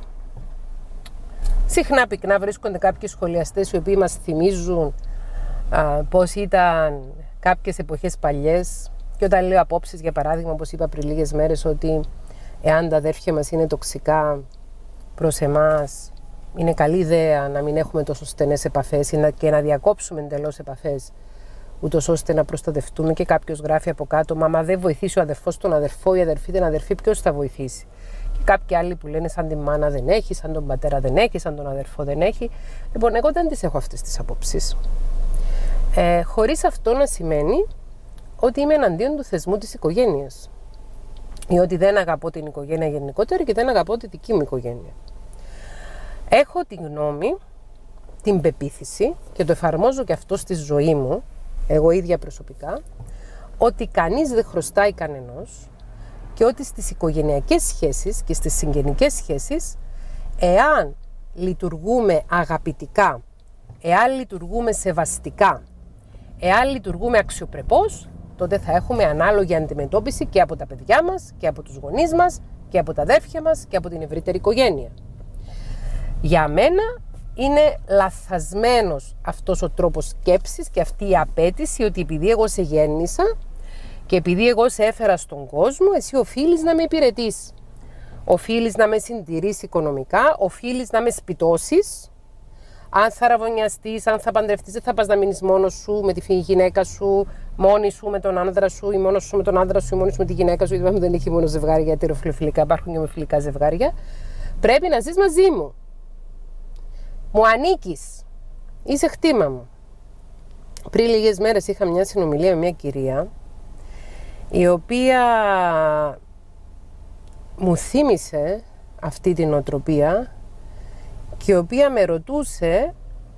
συχνά πυκνά βρίσκονται κάποιοι σχολιαστές οι οποίοι μας θυμίζουν πώς ήταν κάποιες εποχές παλιές, και όταν λέω απόψεις, για παράδειγμα, όπως είπα πριν λίγες μέρες, ότι εάν τα αδέρφια μας είναι τοξικά προς εμάς, είναι καλή ιδέα να μην έχουμε τόσο στενές επαφές και να διακόψουμε εντελώς επαφές, ούτως ώστε να προστατευτούμε. Και κάποιος γράφει από κάτω, μα δεν βοηθήσει ο αδερφός τον αδερφό, η αδερφή την αδερφή, ποιος θα βοηθήσει? Και κάποιοι άλλοι που λένε σαν τη μάνα δεν έχει, σαν τον πατέρα δεν έχει, σαν τον αδερφό δεν έχει. Λοιπόν, εγώ δεν τις έχω αυτές τις απόψεις. Χωρίς αυτό να σημαίνει ότι είμαι εναντίον του θεσμού της οικογένειας, ή ότι δεν αγαπώ την οικογένεια γενικότερα και δεν αγαπώ τη δική μου οικογένεια. Έχω τη γνώμη, την πεποίθηση, και το εφαρμόζω και αυτό στη ζωή μου, εγώ ίδια προσωπικά, ότι κανείς δεν χρωστάει κανενός, και ότι στις οικογενειακές σχέσεις και στις συγγενικές σχέσεις, εάν λειτουργούμε αγαπητικά, εάν λειτουργούμε σεβαστικά, εάν λειτουργούμε αξιοπρεπώς, τότε θα έχουμε ανάλογη αντιμετώπιση και από τα παιδιά μας και από τους γονείς μας και από τα αδέρφια μας και από την ευρύτερη οικογένεια. Για μένα είναι λαθασμένος αυτός ο τρόπος σκέψης και αυτή η απέτηση ότι επειδή εγώ σε γέννησα και επειδή εγώ σε έφερα στον κόσμο, εσύ οφείλεις να με υπηρετείς, οφείλεις να με συντηρείς οικονομικά, οφείλεις να με σπιτώσεις. Αν θα ραβωνιαστείς, αν θα παντρευτείς, δεν θα πας να μείνεις μόνος σου με τη γυναίκα σου, μόνη σου με τον άντρα σου, ή μόνος σου με τον άντρα σου, ή μόνη σου με τη γυναίκα σου. Γιατί δεν έχει μόνο ζευγάρια ετεροφιλοφιλικά, υπάρχουν και ομοφιλικά ζευγάρια. Πρέπει να ζεις μαζί μου. Μου ανήκεις. Είσαι χτήμα μου. Πριν λίγες μέρες είχα μια συνομιλία με μια κυρία, η οποία μου θύμισε αυτή την νοοτροπία, και η οποία με ρωτούσε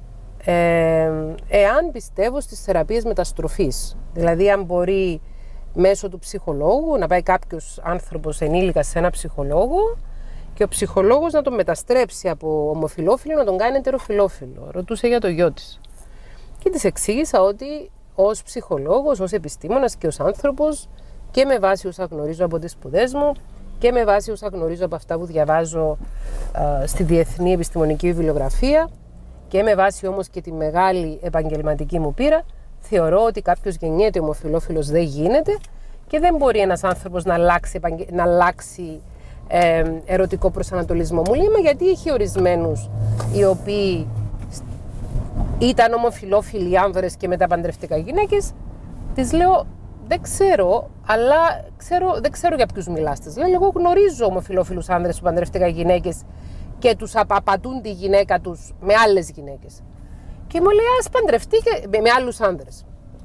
εάν πιστεύω στις θεραπείες μεταστροφής. Δηλαδή αν μπορεί μέσω του ψυχολόγου να πάει κάποιος άνθρωπος ενήλικας σε ένα ψυχολόγο και ο ψυχολόγος να τον μεταστρέψει από ομοφυλόφιλο να τον κάνει ετεροφυλόφιλο. Ρωτούσε για το γιο της. Και της εξήγησα ότι ως ψυχολόγος, ως επιστήμονας και ως άνθρωπος, και με βάση όσα γνωρίζω από τις σπουδές μου και με βάση όσα γνωρίζω από αυτά που διαβάζω στη διεθνή επιστημονική βιβλιογραφία, και με βάση όμως και τη μεγάλη επαγγελματική μου πείρα, θεωρώ ότι κάποιος γεννιέται ομοφυλόφιλος δεν γίνεται, και δεν μπορεί ένας άνθρωπος να αλλάξει ερωτικό προσανατολισμό. Μου λέει, γιατί έχει ορισμένους οι οποίοι ήταν ομοφυλόφιλοι άνδρες και μετά παντρευτικά γυναίκες? Της λέω, δεν ξέρω, αλλά δεν ξέρω για ποιους μιλάς. Της λέω, εγώ γνωρίζω ομοφυλόφιλους άνδρες που παντρευτικά γυναίκες και τους απατούν τη γυναίκα τους με άλλες γυναίκες. Και μου λέει, ας παντρευτεί με άλλους άνδρες.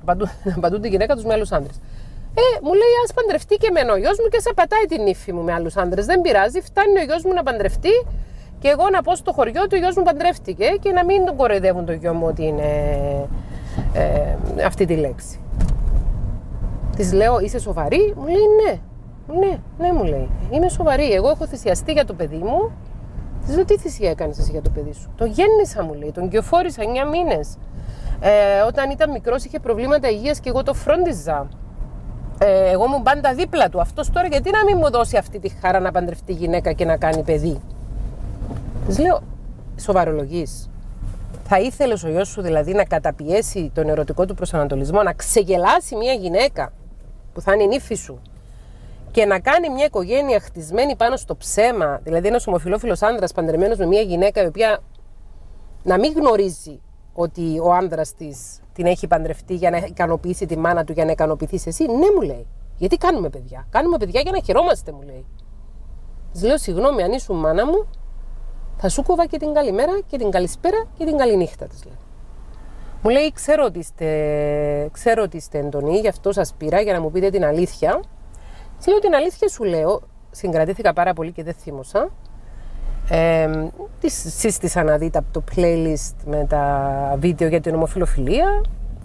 απαντούν τη γυναίκα τους με άλλους άντρες. Μου λέει, ας παντρευτεί και εμένα ο γιος μου και σε πατάει την ύφη μου με άλλους άντρες. Δεν πειράζει, φτάνει ο γιος μου να παντρευτεί και εγώ να πω στο χωριό του ο γιος μου παντρεύτηκε και να μην τον κοροϊδεύουν το γιο μου ότι είναι αυτή τη λέξη. Της λέω, είσαι σοβαρή? Μου λέει, ναι, μου λέει. Είμαι σοβαρή. Εγώ έχω θυσιαστεί για το παιδί μου. Της λέω, τι θυσία έκανες εσύ για το παιδί σου? Το γέννησα, μου λέει. Τον κυοφόρησα 9 μήνες. Όταν ήταν μικρός είχε προβλήματα υγείας και εγώ το φρόντιζα. Εγώ ήμουν πάντα δίπλα του. Αυτός τώρα γιατί να μην μου δώσει αυτή τη χαρά να παντρευτεί γυναίκα και να κάνει παιδί? Της λέω, σοβαρολογείς? Θα ήθελες ο γιος σου δηλαδή να καταπιέσει τον ερωτικό του προσανατολισμό, να ξεγελάσει μια γυναίκα που θα είναι η νύφη σου και να κάνει μια οικογένεια χτισμένη πάνω στο ψέμα, δηλαδή ένας ομοφυλόφιλος άντρας παντρεμένος με μια γυναίκα η οποία να μην γνωρίζει ότι ο άντρας της την έχει παντρευτεί για να ικανοποιήσει τη μάνα του, για να ικανοποιηθείς εσύ? Ναι, μου λέει. Γιατί κάνουμε παιδιά? Κάνουμε παιδιά για να χαιρόμαστε, μου λέει. Της λέω, συγγνώμη, αν ήσουν μάνα μου, θα σου κόβα και την καλημέρα και την καλησπέρα και την καληνύχτα, της λέω. Μου λέει, ξέρω ότι είστε έντονοι, γι' αυτό σας πήρα για να μου πείτε την αλήθεια. Της λέω, την αλήθεια σου λέω, συγκρατήθηκα πάρα πολύ και δεν θύμωσα. Της σύστησα να δείτε από το playlist με τα βίντεο για την ομοφυλοφιλία.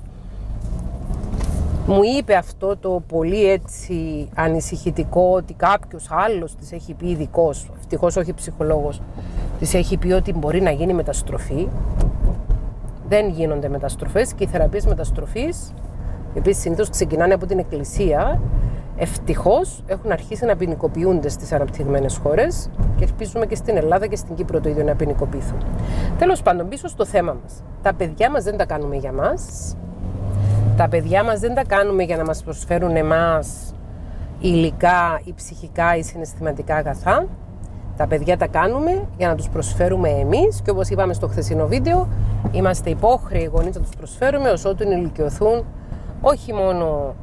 Μου είπε αυτό το πολύ έτσι ανησυχητικό ότι κάποιος άλλος της έχει πει, ειδικός, ευτυχώς όχι ψυχολόγος, της έχει πει ότι μπορεί να γίνει μεταστροφή. Δεν γίνονται μεταστροφές και οι θεραπείες μεταστροφής, οι οποίες συνήθως ξεκινάνε από την εκκλησία, ευτυχώς έχουν αρχίσει να ποινικοποιούνται στις αναπτυγμένες χώρες και ελπίζουμε και στην Ελλάδα και στην Κύπρο το ίδιο να ποινικοποιηθούν. Τέλος πάντων, πίσω στο θέμα μας. Τα παιδιά μας δεν τα κάνουμε για μας. Τα παιδιά μας δεν τα κάνουμε για να μας προσφέρουν εμάς υλικά ή ψυχικά ή συναισθηματικά αγαθά. Τα παιδιά τα κάνουμε για να τους προσφέρουμε εμείς και όπως είπαμε στο χθεσινό βίντεο, είμαστε υπόχρεοι γονείς να τους προσφέρουμε ως ότου ηλικιωθούν όχι μόνο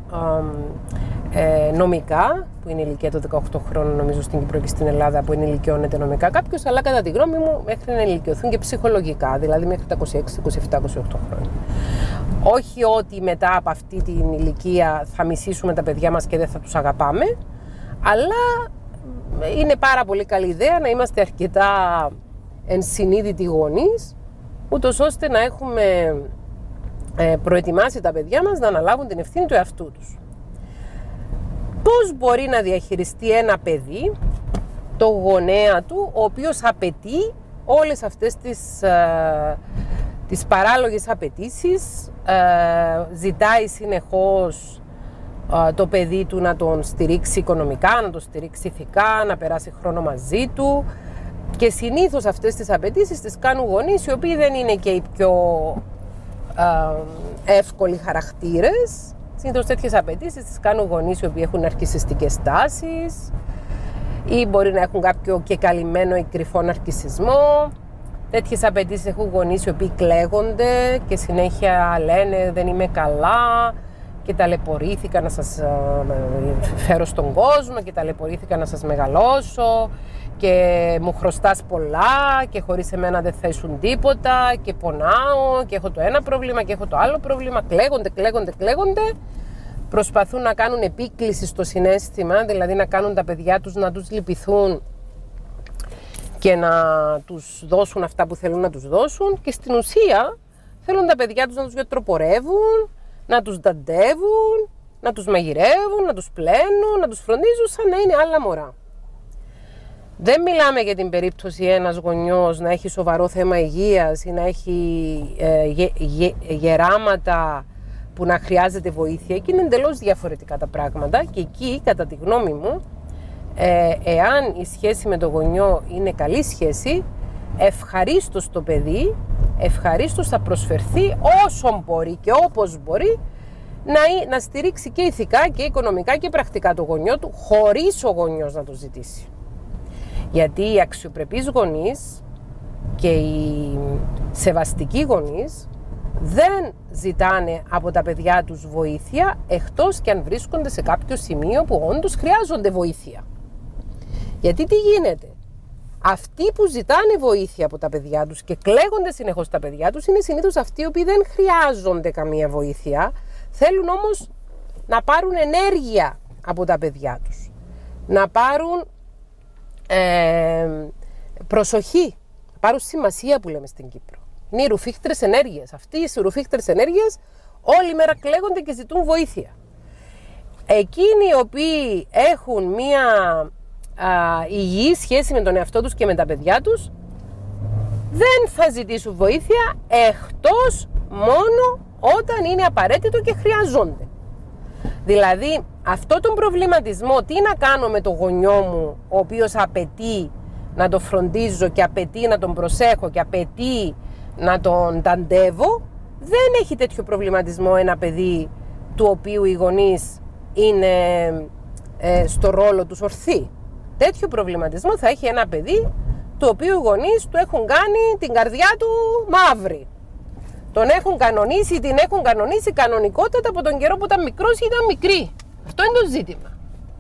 νομικά, που είναι η ηλικία των 18 χρόνων νομίζω στην Κύπρο και στην Ελλάδα που ενηλικιώνεται νομικά κάποιος, αλλά κατά τη γνώμη μου μέχρι να ηλικιωθούν και ψυχολογικά, δηλαδή μέχρι τα 26, 27, 28 χρόνια. Όχι ότι μετά από αυτή την ηλικία θα μισήσουμε τα παιδιά μας και δεν θα τους αγαπάμε, αλλά είναι πάρα πολύ καλή ιδέα να είμαστε αρκετά ενσυνείδητοι γονείς, ούτως ώστε να έχουμε προετοιμάσει τα παιδιά μας να αναλάβουν την ευθύνη του εαυτού τους. Πώς μπορεί να διαχειριστεί ένα παιδί το γονέα του, ο οποίος απαιτεί όλες αυτές τις παράλογες απαιτήσεις, ζητάει συνεχώς το παιδί του να τον στηρίξει οικονομικά, να τον στηρίξει ηθικά, να περάσει χρόνο μαζί του και συνήθως αυτές τις απαιτήσεις τις κάνουν γονείς οι οποίοι δεν είναι και οι πιο εύκολοι χαρακτήρες. Συνήθως τέτοιες απαιτήσεις τις κάνουν γονείς οι οποίοι έχουν ναρκισσιστικές τάσεις ή μπορεί να έχουν κάποιο και καλυμμένο ή κρυφό ναρκισσισμό. Τέτοιες απαιτήσεις έχουν γονείς οι οποίοι κλαίγονται και συνέχεια λένε δεν είμαι καλά και ταλαιπωρήθηκα να σας φέρω στον κόσμο και ταλαιπωρήθηκα να σας μεγαλώσω και μου χρωστάς πολλά και χωρίς εμένα δεν θα ήσουν τίποτα και πονάω και έχω το ένα πρόβλημα και έχω το άλλο πρόβλημα. Κλαίγονται. Προσπαθούν να κάνουν επίκληση στο συναίσθημα, δηλαδή να κάνουν τα παιδιά τους να τους λυπηθούν και να τους δώσουν αυτά που θέλουν να τους δώσουν και στην ουσία θέλουν τα παιδιά τους να τους γιατροπορεύουν, να τους δαντεύουν, να τους μαγειρεύουν, να τους πλένουν, να τους φροντίζουν σαν να είναι άλλα μωρά. Δεν μιλάμε για την περίπτωση ένας γονιός να έχει σοβαρό θέμα υγείας ή να έχει γεράματα που να χρειάζεται βοήθεια και είναι εντελώς διαφορετικά τα πράγματα και εκεί κατά τη γνώμη μου εάν η σχέση με το γονιό είναι καλή σχέση, ευχαρίστως το παιδί, ευχαρίστως θα προσφερθεί όσο μπορεί και όπως μπορεί να στηρίξει και ηθικά και οικονομικά και πρακτικά το γονιό του χωρίς ο γονιός να το ζητήσει. Γιατί οι αξιοπρεπείς γονείς και οι σεβαστικοί γονείς δεν ζητάνε από τα παιδιά τους βοήθεια εκτός και αν βρίσκονται σε κάποιο σημείο που όντως χρειάζονται βοήθεια. Γιατί τι γίνεται? Αυτοί που ζητάνε βοήθεια από τα παιδιά τους και κλαίγονται συνεχώς τα παιδιά τους είναι συνήθως αυτοί οι οποίοι δεν χρειάζονται καμία βοήθεια. Θέλουν όμως να πάρουν ενέργεια από τα παιδιά τους, να πάρουν προσοχή, να πάρουν σημασία που λέμε στην Κύπρο. Είναι οι ρουφίχτρες ενέργειες. Αυτοί οι ρουφίχτρες ενέργειες όλη μέρα κλαίγονται και ζητούν βοήθεια. Εκείνοι οι οποίοι έχουν μία υγιή σχέση με τον εαυτό τους και με τα παιδιά τους, δεν θα ζητήσουν βοήθεια εκτός μόνο όταν είναι απαραίτητο και χρειαζόνται. Δηλαδή, αυτό τον προβληματισμό, τι να κάνω με το γονιό μου, ο οποίος απαιτεί να το φροντίζω και απαιτεί να τον προσέχω και απαιτεί να τον ταντεύω, δεν έχει τέτοιο προβληματισμό ένα παιδί του οποίου οι γονείς είναι στο ρόλο τους ορθοί. Τέτοιο προβληματισμό θα έχει ένα παιδί του οποίου οι γονείς του έχουν κάνει την καρδιά του μαύρη. Τον έχουν κανονίσει, την έχουν κανονίσει κανονικότατα από τον καιρό που ήταν μικρός ή ήταν μικρή. Αυτό είναι το ζήτημα.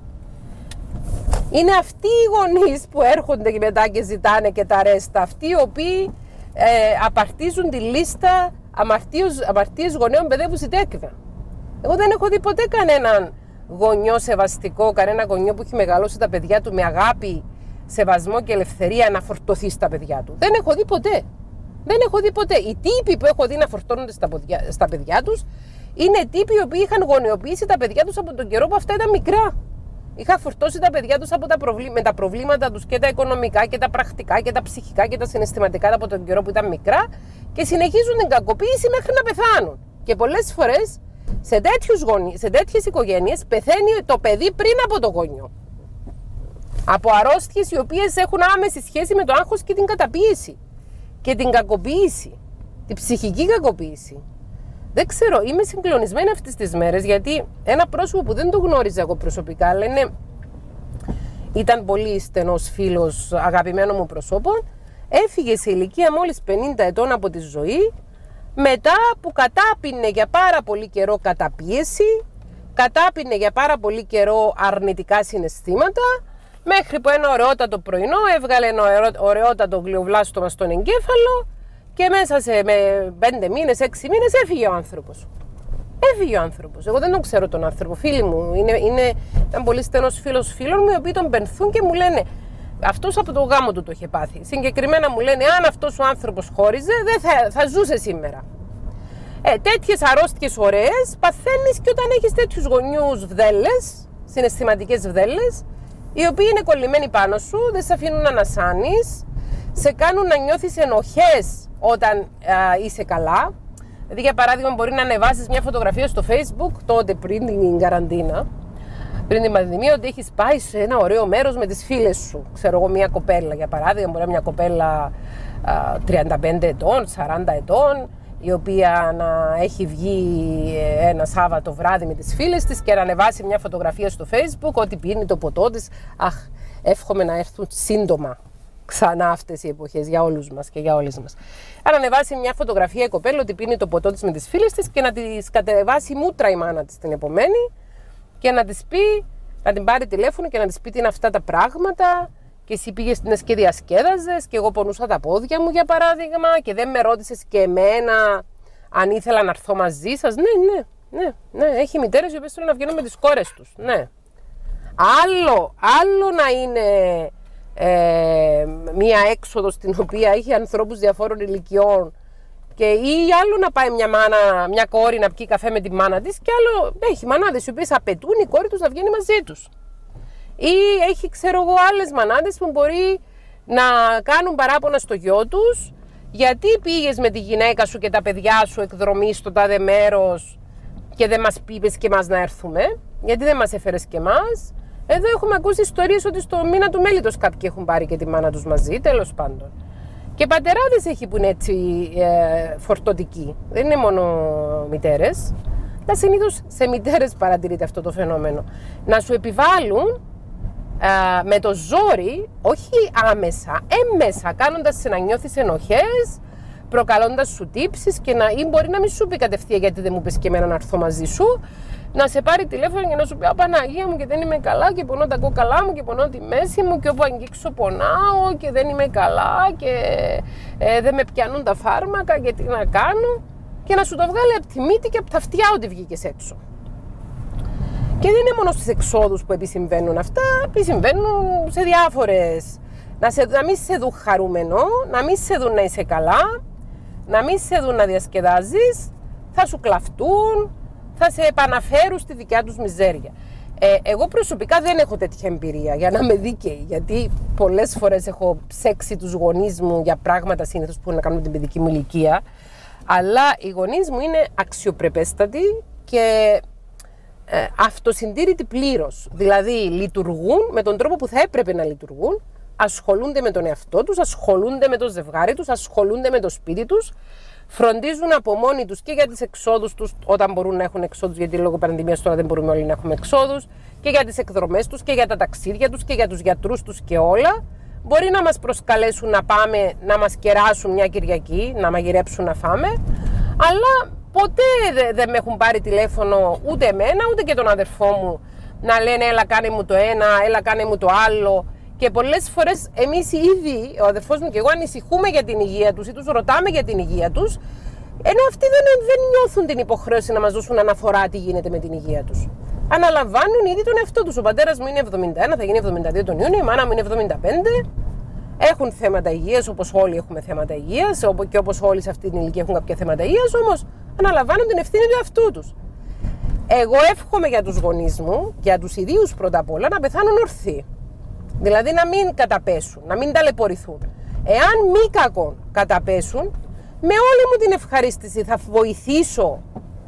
Είναι αυτοί οι γονείς που έρχονται και μετά και ζητάνε και τα ρέστα. Αυτοί οι οποίοι απαρτίζουν τη λίστα αμαρτίες γονέων παιδεύουσι τέκνα. Εγώ δεν έχω δει ποτέ κανέναν γονιό σεβαστικό, κανένα γονιό που έχει μεγαλώσει τα παιδιά του με αγάπη, σεβασμό και ελευθερία να φορτωθεί στα παιδιά του. Δεν έχω δει ποτέ. Δεν έχω δει ποτέ. Οι τύποι που έχω δει να φορτώνονται στα παιδιά τους είναι τύποι οι οποίοι είχαν γονιοποιήσει τα παιδιά τους από τον καιρό που αυτά ήταν μικρά. Είχαν φορτώσει τα παιδιά τους με τα προβλήματα τους και τα οικονομικά και τα πρακτικά και τα ψυχικά και τα συναισθηματικά από τον καιρό που ήταν μικρά και συνεχίζουν την κακοποίηση μέχρι να πεθάνουν. Και πολλές φορές σε τέτοιες οικογένειες πεθαίνει το παιδί πριν από το γονιό. Από αρρώστιες οι οποίες έχουν άμεση σχέση με το άγχος και την καταπίεση και την κακοποίηση, την ψυχική κακοποίηση. Δεν ξέρω, είμαι συγκλονισμένη αυτές τις μέρες γιατί ένα πρόσωπο που δεν το γνώριζα εγώ προσωπικά, αλλά ήταν πολύ στενός φίλος, αγαπημένο μου προσώπων, έφυγε σε ηλικία μόλις 50 ετών από τη ζωή, μετά που κατάπινε για πάρα πολύ καιρό καταπίεση, κατάπινε για πάρα πολύ καιρό αρνητικά συναισθήματα, μέχρι που ένα ωραιότατο πρωινό έβγαλε ένα ωραιότατο γλιοβλάστομα στον εγκέφαλο και μέσα σε 5 μήνες, 6 μήνες έφυγε ο άνθρωπος. Έφυγε ο άνθρωπος. Εγώ δεν τον ξέρω τον άνθρωπο. Φίλοι μου, ήταν πολύ στενός φίλος φίλων μου, οι οποίοι τον πενθούν και μου λένε, αυτός από το γάμο του το είχε πάθει. Συγκεκριμένα μου λένε, αν αυτός ο άνθρωπος χώριζε, δεν θα ζούσε σήμερα. Τέτοιες αρρώστιες ωραίες παθαίνεις και όταν έχεις τέτοιους γονιούς βδέλες, συναισθηματικές βδέλες, οι οποίοι είναι κολλημένοι πάνω σου, δεν σε αφήνουν να ανασάνεις, σε κάνουν να νιώθεις ενοχές όταν είσαι καλά. Δηλαδή, για παράδειγμα, μπορεί να ανεβάσεις μια φωτογραφία στο Facebook τότε πριν την καραντίνα, πριν την πανδημία, ότι έχεις πάει σε ένα ωραίο μέρος με τις φίλες σου. Ξέρω εγώ, μια κοπέλα, για παράδειγμα, μπορεί να είναι μια κοπέλα 35 ετών, 40 ετών, η οποία να έχει βγει ένα Σάββατο βράδυ με τις φίλες της και να ανεβάσει μια φωτογραφία στο Facebook ότι πίνει το ποτό της. Αχ, εύχομαι να έρθουν σύντομα ξανά αυτές οι εποχές για όλους μας και για όλες μας. Αν ανεβάσει μια φωτογραφία η κοπέλα ότι πίνει το ποτό της με τις φίλες της και να της κατεβάσει μούτρα η μάνα της την επομένη και να της πει, να την πάρει τηλέφωνο και να της πει τι είναι αυτά τα πράγματα και εσύ πήγες και διασκέδαζες και εγώ πονούσα τα πόδια μου για παράδειγμα και δεν με ρώτησες και εμένα αν ήθελα να έρθω μαζί σας. Ναι, έχει μητέρες οι οποίες θέλουν να βγαίνουν με τις κόρες τους. Ναι. Άλλο να είναι μία έξοδο στην οποία έχει ανθρώπους διαφόρων ηλικιών ή άλλο να πάει μια κόρη να πιει καφέ με τη μάνα της και άλλο έχει μανάδες οι οποίες απαιτούν η κόρη τους να βγαίνει μαζί τους. Ή έχει, ξέρω εγώ, άλλες μανάδες που μπορεί να κάνουν παράπονα στο γιο τους γιατί πήγες με τη γυναίκα σου και τα παιδιά σου εκδρομή στο τάδε μέρος και δεν μας είπες και μας να έρθουμε, γιατί δεν μας έφερες και εμάς. Εδώ έχουμε ακούσει ιστορίες ότι στο μήνα του μέλιτος κάποιοι έχουν πάρει και τη μάνα τους μαζί, τέλος πάντων. Και πατεράδες έχει που είναι έτσι φορτωτικοί, δεν είναι μόνο μητέρες. Τα συνήθως σε μητέρες παρατηρείται αυτό το φαινόμενο. Να σου επιβάλλουν με το ζόρι, όχι άμεσα, έμμεσα, κάνοντας σε να νιώθεις ενοχές, προκαλώντας σου τύψεις ή μπορεί να μην σου πει κατευθείαν γιατί δεν μου πες και εμένα να έρθω μαζί σου, να σε πάρει τηλέφωνο και να σου πει Παναγία μου και δεν είμαι καλά και πονώ τα κόκαλά μου και πονώ τη μέση μου και όπου αγγίξω πονάω και δεν είμαι καλά και δεν με πιάνουν τα φάρμακα και τι να κάνω. και να σου το βγάλει από τη μύτη και από τα αυτιά ότι βγήκες έξω. Και δεν είναι μόνο στις εξόδους που επισυμβαίνουν αυτά, επισυμβαίνουν σε διάφορες. Να μην σε δουν χαρούμενο, να μην σε δουν να είσαι καλά, να μην σε δουν να διασκεδάζεις, θα σου κλαφτούν, θα σε επαναφέρουν στη δικιά τους μιζέρια. Εγώ προσωπικά δεν έχω τέτοια εμπειρία, για να είμαι δίκαιη, γιατί πολλές φορές έχω ψέξει τους γονείς μου για πράγματα συνήθως που έχουν να κάνουν με την παιδική μου ηλικία, αλλά οι γονείς μου είναι αξιοπρεπέστατοι και αυτοσυντήρητοι πλήρως. Δηλαδή λειτουργούν με τον τρόπο που θα έπρεπε να λειτουργούν, ασχολούνται με τον εαυτό τους, ασχολούνται με το ζευγάρι τους, ασχολούνται με το σπίτι τους, φροντίζουν από μόνοι τους και για τις εξόδους τους όταν μπορούν να έχουν εξόδους, γιατί λόγω πανδημίας τώρα δεν μπορούμε όλοι να έχουμε εξόδους, και για τις εκδρομές τους και για τα ταξίδια τους και για τους γιατρούς τους και όλα. Μπορεί να μας προσκαλέσουν να πάμε να μας κεράσουν μια Κυριακή, να μαγειρέψουν να φάμε, αλλά ποτέ δεν με έχουν πάρει τηλέφωνο ούτε εμένα ούτε και τον αδερφό μου να λένε έλα κάνε μου το ένα, έλα κάνε μου το άλλο. Και πολλές φορές εμείς ήδη, ο αδερφός μου και εγώ, ανησυχούμε για την υγεία τους ή τους ρωτάμε για την υγεία τους, ενώ αυτοί δεν νιώθουν την υποχρέωση να μας δώσουν αναφορά τι γίνεται με την υγεία τους. Αναλαμβάνουν ήδη τον εαυτό τους. Ο πατέρας μου είναι 71, θα γίνει 72 τον Ιούνιο, η μάνα μου είναι 75. Έχουν θέματα υγείας, όπως όλοι έχουμε θέματα υγείας, και όπως όλοι σε αυτή την ηλικία έχουν κάποια θέματα υγείας, όμως αναλαμβάνουν την ευθύνη του εαυτού τους. Εγώ εύχομαι για τους γονείς μου, για τους ιδίους πρώτα απ' όλα, να πεθάνουν ορθοί. Δηλαδή να μην καταπέσουν, να μην ταλαιπωρηθούν. Εάν μη κακόν καταπέσουν, με όλη μου την ευχαρίστηση θα βοηθήσω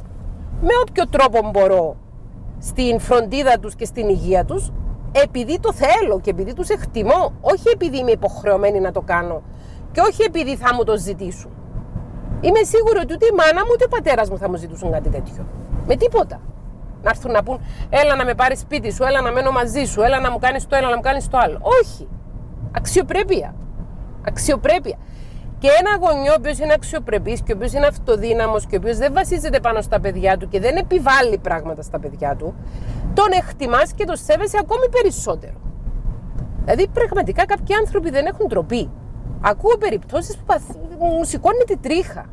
με όποιο τρόπο μπορώ στην φροντίδα τους και στην υγεία τους, επειδή το θέλω και επειδή τους εκτιμώ, όχι επειδή είμαι υποχρεωμένη να το κάνω και όχι επειδή θα μου το ζητήσουν. Είμαι σίγουρη ότι ούτε η μάνα μου ούτε ο πατέρας μου θα μου ζητούσουν κάτι τέτοιο. Με τίποτα. Να έρθουν να πούν, έλα να με πάρεις σπίτι σου, έλα να μένω μαζί σου, έλα να μου κάνεις το ένα, να μου κάνεις το άλλο. Όχι. Αξιοπρέπεια. Αξιοπρέπεια. Και ένα γονιό ο οποίος είναι αξιοπρεπής και ο οποίος είναι αυτοδύναμος και ο οποίος δεν βασίζεται πάνω στα παιδιά του και δεν επιβάλλει πράγματα στα παιδιά του, τον εκτιμάς και τον σέβεσαι ακόμη περισσότερο. Δηλαδή πραγματικά κάποιοι άνθρωποι δεν έχουν ντροπή. Ακούω περιπτώσεις που μου σηκώνει τη τρίχα.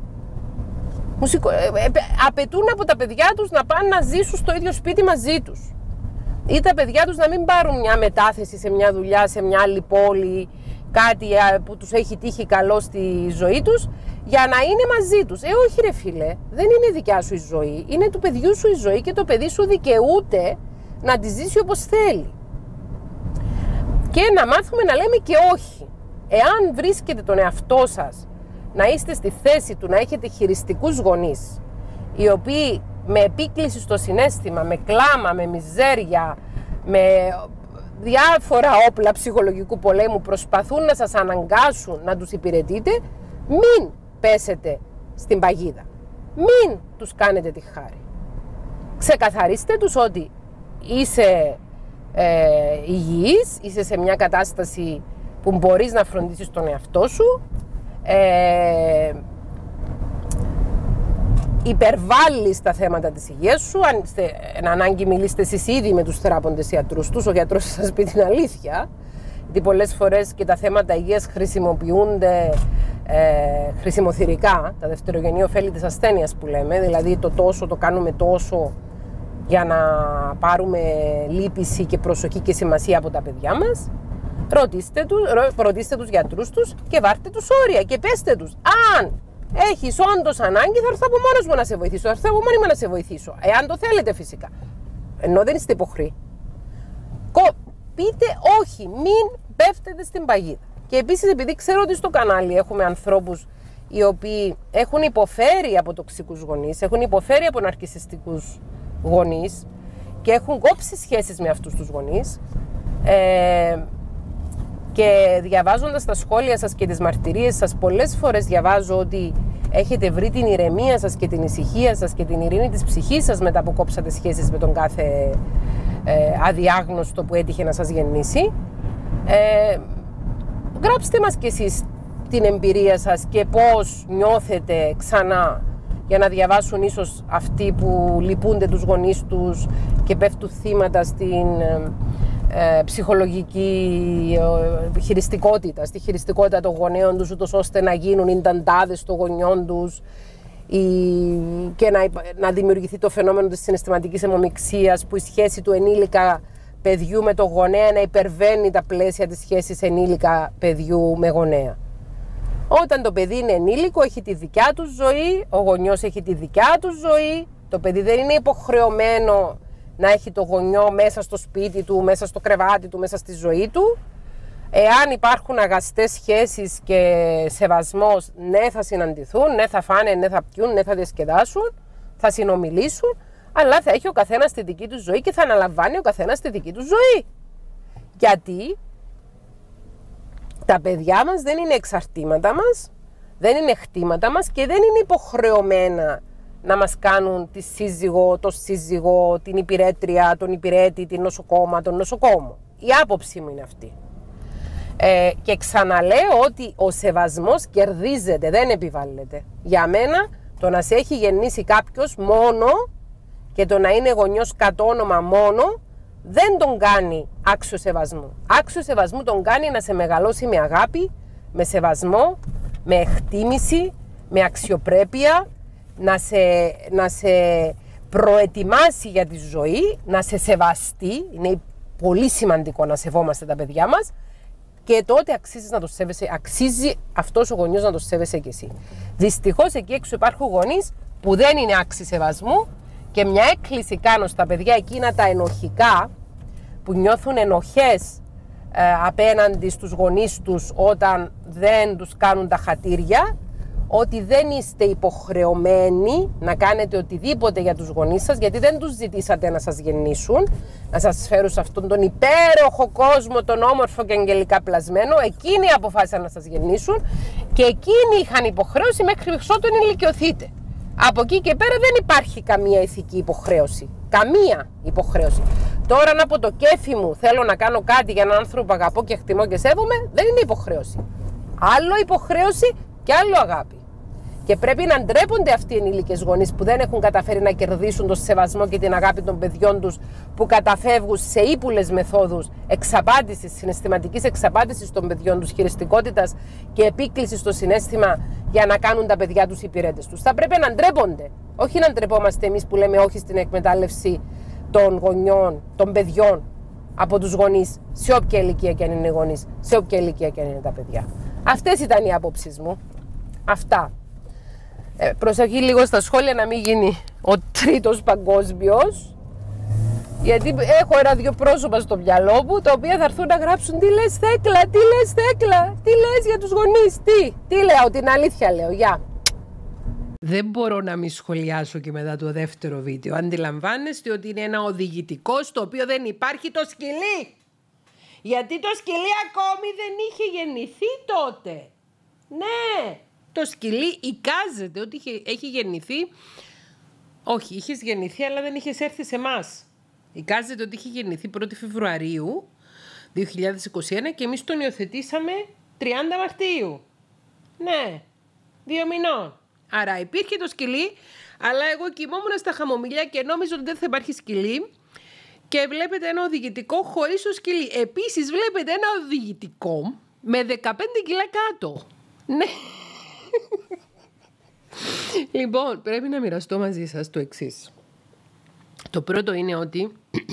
Απαιτούν από τα παιδιά τους να πάνε να ζήσουν στο ίδιο σπίτι μαζί τους. Ή τα παιδιά τους να μην πάρουν μια μετάθεση σε μια δουλειά, σε μια άλλη πόλη, κάτι που τους έχει τύχει καλό στη ζωή τους, για να είναι μαζί τους. Όχι ρε φίλε, δεν είναι δικιά σου η ζωή, είναι του παιδιού σου η ζωή και το παιδί σου δικαιούται να τη ζήσει όπως θέλει. Και να μάθουμε να λέμε και όχι. Εάν βρίσκετε τον εαυτό σας να είστε στη θέση του να έχετε χειριστικούς γονείς, οι οποίοι με επίκληση στο συναίσθημα, με κλάμα, με μιζέρια, με διάφορα όπλα ψυχολογικού πολέμου προσπαθούν να σας αναγκάσουν να τους υπηρετείτε, μην πέσετε στην παγίδα. Μην τους κάνετε τη χάρη. Ξεκαθαρίστε τους ότι είσαι υγιής, είσαι σε μια κατάσταση που μπορείς να φροντίσεις τον εαυτό σου, υπερβάλλεις τα θέματα της υγείας σου. Αν είστε εν ανάγκη, μιλήστε εσείς ήδη με τους θεράποντες ιατρούς τους, ο γιατρός θα σας πει την αλήθεια, γιατί πολλές φορές και τα θέματα υγείας χρησιμοποιούνται χρησιμοθυρικά, τα δευτερογενή ωφέλη της ασθένειας που λέμε, δηλαδή το τόσο το κάνουμε τόσο για να πάρουμε λύπηση και προσοχή και σημασία από τα παιδιά μας. Ρωτήστε τους γιατρούς τους και βάρτε τους όρια και πέστε τους, αν έχεις όντως ανάγκη θα έρθω από μόνος μου να σε βοηθήσω, θα έρθω από μόνη μου να σε βοηθήσω, εάν το θέλετε φυσικά, ενώ δεν είστε υποχροί. Πείτε όχι, μην πέφτετε στην παγίδα. Και επίσης, επειδή ξέρω ότι στο κανάλι έχουμε ανθρώπους οι οποίοι έχουν υποφέρει από τοξικούς γονείς, έχουν υποφέρει από ναρκισσιστικούς γονείς και έχουν κόψει σχέσεις με αυτούς τους γονείς, και διαβάζοντας τα σχόλια σας και τις μαρτυρίες σας, πολλές φορές διαβάζω ότι έχετε βρει την ηρεμία σας και την ησυχία σας και την ειρήνη της ψυχής σας μετά που κόψατε σχέσεις με τον κάθε αδιάγνωστο που έτυχε να σας γεννήσει. Γράψτε μας κι εσείς την εμπειρία σας και πώς νιώθετε ξανά, για να διαβάσουν ίσως αυτοί που λυπούνται τους γονείς τους και πέφτουν θύματα στην ψυχολογική χειριστικότητα, στη χειριστικότητα των γονέων τους, ούτως ώστε να γίνουν ινταντάδες των γονιών τους, και να δημιουργηθεί το φαινόμενο της συναισθηματικής αιμομιξίας, που η σχέση του ενήλικα παιδιού με το γονέα να υπερβαίνει τα πλαίσια της σχέσης ενήλικα παιδιού με γονέα. Όταν το παιδί είναι ενήλικο, έχει τη δικιά του ζωή, ο γονιός έχει τη δικιά του ζωή, το παιδί δεν είναι υποχρεωμένο να έχει το γονιό μέσα στο σπίτι του, μέσα στο κρεβάτι του, μέσα στη ζωή του. Εάν υπάρχουν αγαστές σχέσεις και σεβασμός, ναι θα συναντηθούν, ναι θα φάνε, ναι θα πιούν, ναι θα διασκεδάσουν, θα συνομιλήσουν, αλλά θα έχει ο καθένας τη δική του ζωή και θα αναλαμβάνει ο καθένας τη δική του ζωή. Γιατί τα παιδιά μας δεν είναι εξαρτήματα μας, δεν είναι χτήματα μας και δεν είναι υποχρεωμένα να μας κάνουν τη σύζυγο, το σύζυγο, την υπηρέτρια, τον υπηρέτη, την νοσοκόμα, τον νοσοκόμο. Η άποψή μου είναι αυτή. Και ξαναλέω ότι ο σεβασμός κερδίζεται, δεν επιβάλλεται. Για μένα το να σε έχει γεννήσει κάποιος μόνο και το να είναι γονιός κατ' όνομα μόνο δεν τον κάνει άξιο σεβασμού. Άξιο σεβασμού τον κάνει να σε μεγαλώσει με αγάπη, με σεβασμό, με εκτίμηση, με αξιοπρέπεια, να σε προετοιμάσει για τη ζωή, να σε σεβαστεί. Είναι πολύ σημαντικό να σεβόμαστε τα παιδιά μας και τότε αξίζει να το σέβεσαι, αξίζει αυτός ο γονιός να το σέβεσαι και εσύ. Δυστυχώς εκεί έξω υπάρχουν γονείς που δεν είναι άξιοι σεβασμού και μια έκκληση κάνω στα παιδιά εκείνα τα ενοχικά που νιώθουν ενοχές απέναντι στους γονείς τους όταν δεν τους κάνουν τα χατήρια, ότι δεν είστε υποχρεωμένοι να κάνετε οτιδήποτε για τους γονείς σας, γιατί δεν τους ζητήσατε να σας γεννήσουν, να σας φέρουν σε αυτόν τον υπέροχο κόσμο, τον όμορφο και αγγελικά πλασμένο. Εκείνοι αποφάσισαν να σας γεννήσουν και εκείνοι είχαν υποχρέωση μέχρι ότου ενηλικιωθείτε. Από εκεί και πέρα δεν υπάρχει καμία ηθική υποχρέωση. Καμία υποχρέωση. Τώρα αν από το κέφι μου θέλω να κάνω κάτι για έναν άνθρωπο που αγαπώ και εκτιμώ και σέβομαι, δεν είναι υποχρέωση. Άλλο υποχρέωση και άλλο αγάπη. Και πρέπει να ντρέπονται αυτοί οι ενήλικες γονείς που δεν έχουν καταφέρει να κερδίσουν τον σεβασμό και την αγάπη των παιδιών τους, που καταφεύγουν σε ύπουλες μεθόδους εξαπάτησης, συναισθηματικής εξαπάτησης των παιδιών τους, χειριστικότητας και επίκλησης στο συναίσθημα για να κάνουν τα παιδιά τους υπηρέτες τους. Θα πρέπει να ντρέπονται. Όχι να ντρεπόμαστε εμείς που λέμε όχι στην εκμετάλλευση των γονιών, των παιδιών από τους γονείς, σε όποια ηλικία και αν είναι οι γονείς, σε όποια ηλικία και αν είναι τα παιδιά. Αυτές ήταν οι απόψεις μου. Αυτά. Προσοχή λίγο στα σχόλια να μην γίνει ο τρίτος παγκόσμιος, γιατί έχω ένα-δυο πρόσωπα στο μυαλό μου τα οποία θα έρθουν να γράψουν τι λες Θέκλα, τι λες Θέκλα, τι λες για τους γονείς, τι λέω, την αλήθεια λέω, γεια. Δεν μπορώ να μην σχολιάσω και μετά το δεύτερο βίντεο. Αντιλαμβάνεστε ότι είναι ένα οδηγητικό στο οποίο δεν υπάρχει το σκυλί. Γιατί το σκυλί ακόμη δεν είχε γεννηθεί τότε. Ναι. Το σκυλί εικάζεται ότι έχει γεννηθεί. Όχι, είχες γεννηθεί αλλά δεν είχες έρθει σε εμάς. Εικάζεται ότι είχε γεννηθεί 1η Φεβρουαρίου 2021 και εμείς τον υιοθετήσαμε 30 Μαρτίου. Ναι, 2 μηνών. Άρα υπήρχε το σκυλί, αλλά εγώ κοιμόμουν στα χαμομηλιά και νόμιζα ότι δεν θα υπάρχει σκυλί. Και βλέπετε ένα οδηγητικό χωρίς το σκυλί. Επίσης βλέπετε ένα οδηγητικό με 15 κιλά κάτω. Ναι. Λοιπόν, πρέπει να μοιραστώ μαζί σας το εξής. Το πρώτο είναι ότι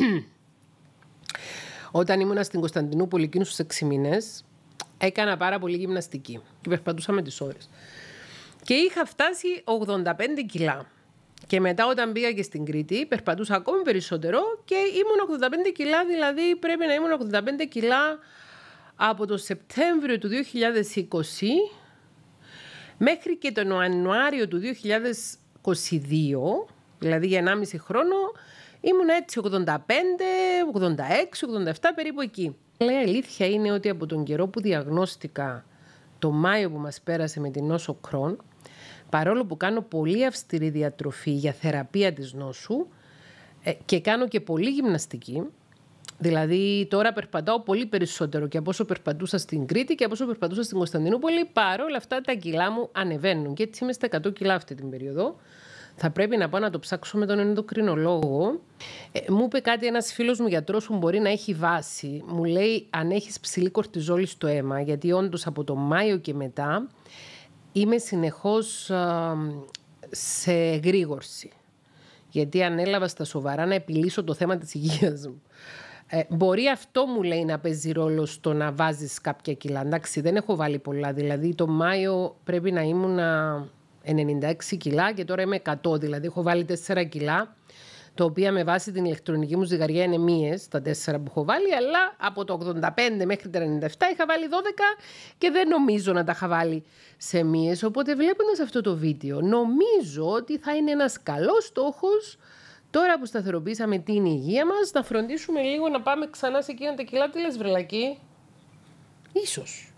όταν ήμουνα στην Κωνσταντινούπολη εκείνους τους 6 μήνες, έκανα πάρα πολύ γυμναστική και περπατούσα με τις ώρες. Και είχα φτάσει 85 κιλά. Και μετά όταν πήγα και στην Κρήτη, περπατούσα ακόμη περισσότερο και ήμουν 85 κιλά, δηλαδή πρέπει να ήμουν 85 κιλά από το Σεπτέμβριο του 2020 μέχρι και τον Ιανουάριο του 2022, δηλαδή για 1,5 χρόνο, ήμουν έτσι 85, 86, 87 περίπου εκεί. Η αλήθεια είναι ότι από τον καιρό που διαγνώστηκα το Μάιο που μας πέρασε με την νόσο Crohn, παρόλο που κάνω πολύ αυστηρή διατροφή για θεραπεία της νόσου και κάνω και πολύ γυμναστική, δηλαδή τώρα περπατάω πολύ περισσότερο και από όσο περπατούσα στην Κρήτη και από όσο περπατούσα στην Κωνσταντινούπολη, παρόλα αυτά τα κιλά μου ανεβαίνουν και έτσι είμαι στα 100 κιλά αυτή την περίοδο. Θα πρέπει να πάω να το ψάξω με τον ενδοκρινολόγο. Μου είπε κάτι ένας φίλος μου γιατρός που μπορεί να έχει βάση. Μου λέει αν έχεις ψηλή κορτιζόλη στο αίμα, γιατί όντως από το Μάιο και μετά είμαι συνεχώς σε εγρήγορση. Γιατί ανέλαβα στα σοβαρά να επιλύσω το θέμα της υγείας μου. Μπορεί αυτό, μου λέει, να παίζει ρόλο στο να βάζεις κάποια κιλά. Εντάξει, δεν έχω βάλει πολλά. Δηλαδή το Μάιο πρέπει να ήμουν 96 κιλά και τώρα είμαι 100. Δηλαδή έχω βάλει 4 κιλά, τα οποία με βάση την ηλεκτρονική μου ζυγαριά είναι μύες, τα 4 που έχω βάλει, αλλά από το 85 μέχρι τα 97 είχα βάλει 12 και δεν νομίζω να τα είχα βάλει σε μύες. Οπότε βλέποντας αυτό το βίντεο, νομίζω ότι θα είναι ένας καλός στόχος, τώρα που σταθεροποιήσαμε την υγεία μας, να φροντίσουμε λίγο να πάμε ξανά σε εκείνα τα κιλά. Τι λες, βρελακή? Ίσως.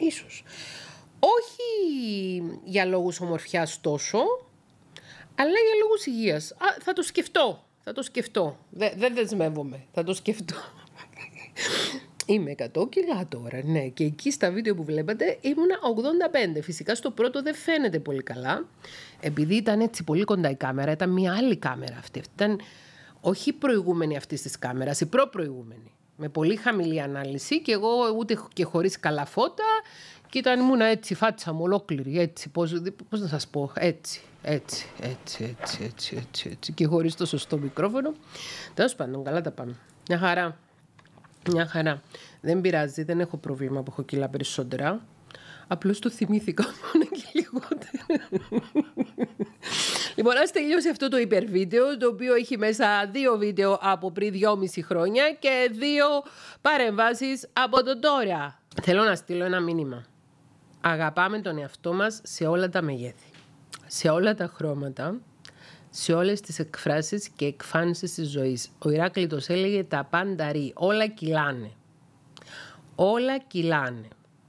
Όχι για λόγους ομορφιάς τόσο, αλλά για λόγους υγείας. Θα το σκεφτώ. Δεν δεσμεύομαι. Θα το σκεφτώ. Είμαι 100 κιλά τώρα, ναι. Και εκεί στα βίντεο που βλέπετε ήμουνα 85. Φυσικά στο πρώτο δεν φαίνεται πολύ καλά. Επειδή ήταν έτσι πολύ κοντά η κάμερα, ήταν μια άλλη κάμερα αυτή. Ήταν όχι η προηγούμενη αυτής της κάμερας, η προπροηγούμενη. Με πολύ χαμηλή ανάλυση και εγώ ούτε και χωρίς καλά φώτα. Και ήμουνα έτσι, φάτσα μου ολόκληρη, έτσι, πώς να σας πω, έτσι. Και χωρίς το σωστό μικρόφωνο. Τέλος πάντων, καλά τα πάμε. Μια χαρά. Δεν πειράζει, δεν έχω πρόβλημα που έχω κιλά περισσότερα. Απλώς το θυμήθηκα μόνο και λιγότερα. Λοιπόν, ας τελειώσει αυτό το υπερβίντεο, το οποίο έχει μέσα 2 βίντεο από πριν 2,5 χρόνια και 2 παρεμβάσεις από το τώρα. Θέλω να στείλω ένα μήνυμα. Αγαπάμε τον εαυτό μας σε όλα τα μεγέθη, σε όλα τα χρώματα, σε όλες τις εκφράσεις και εκφάνσεις της ζωής. Ο Ηράκλειτος έλεγε τα πάντα ρί, όλα κυλάνε. Όλα κυλάνε.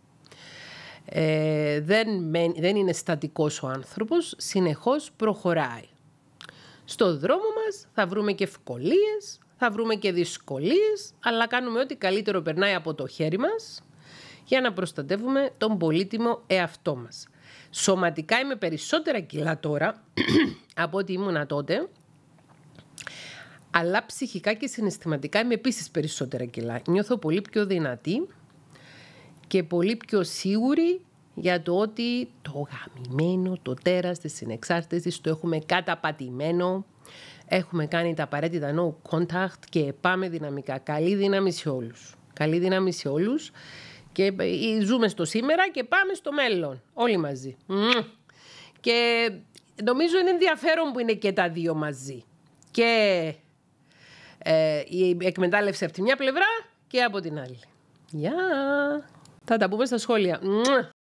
Δεν είναι στατικός ο άνθρωπος, συνεχώς προχωράει. Στο δρόμο μας θα βρούμε και ευκολίες, θα βρούμε και δυσκολίες, αλλά κάνουμε ό,τι καλύτερο περνάει από το χέρι μας για να προστατεύουμε τον πολύτιμο εαυτό μας. Σωματικά είμαι περισσότερα κιλά τώρα από ό,τι ήμουνα τότε, αλλά ψυχικά και συναισθηματικά είμαι επίσης περισσότερα κιλά. Νιώθω πολύ πιο δυνατή και πολύ πιο σίγουρη για το ότι το γαμημένο, το τέρας της συνεξάρτησης το έχουμε καταπατημένο. Έχουμε κάνει τα απαραίτητα no contact και πάμε δυναμικά. Καλή δύναμη σε όλους. Καλή δύναμη σε όλους. Και ζούμε στο σήμερα και πάμε στο μέλλον. Όλοι μαζί. Και νομίζω είναι ενδιαφέρον που είναι και τα δύο μαζί. Και η εκμετάλλευση από τη μια πλευρά και από την άλλη. Γεια! Θα τα πούμε στα σχόλια.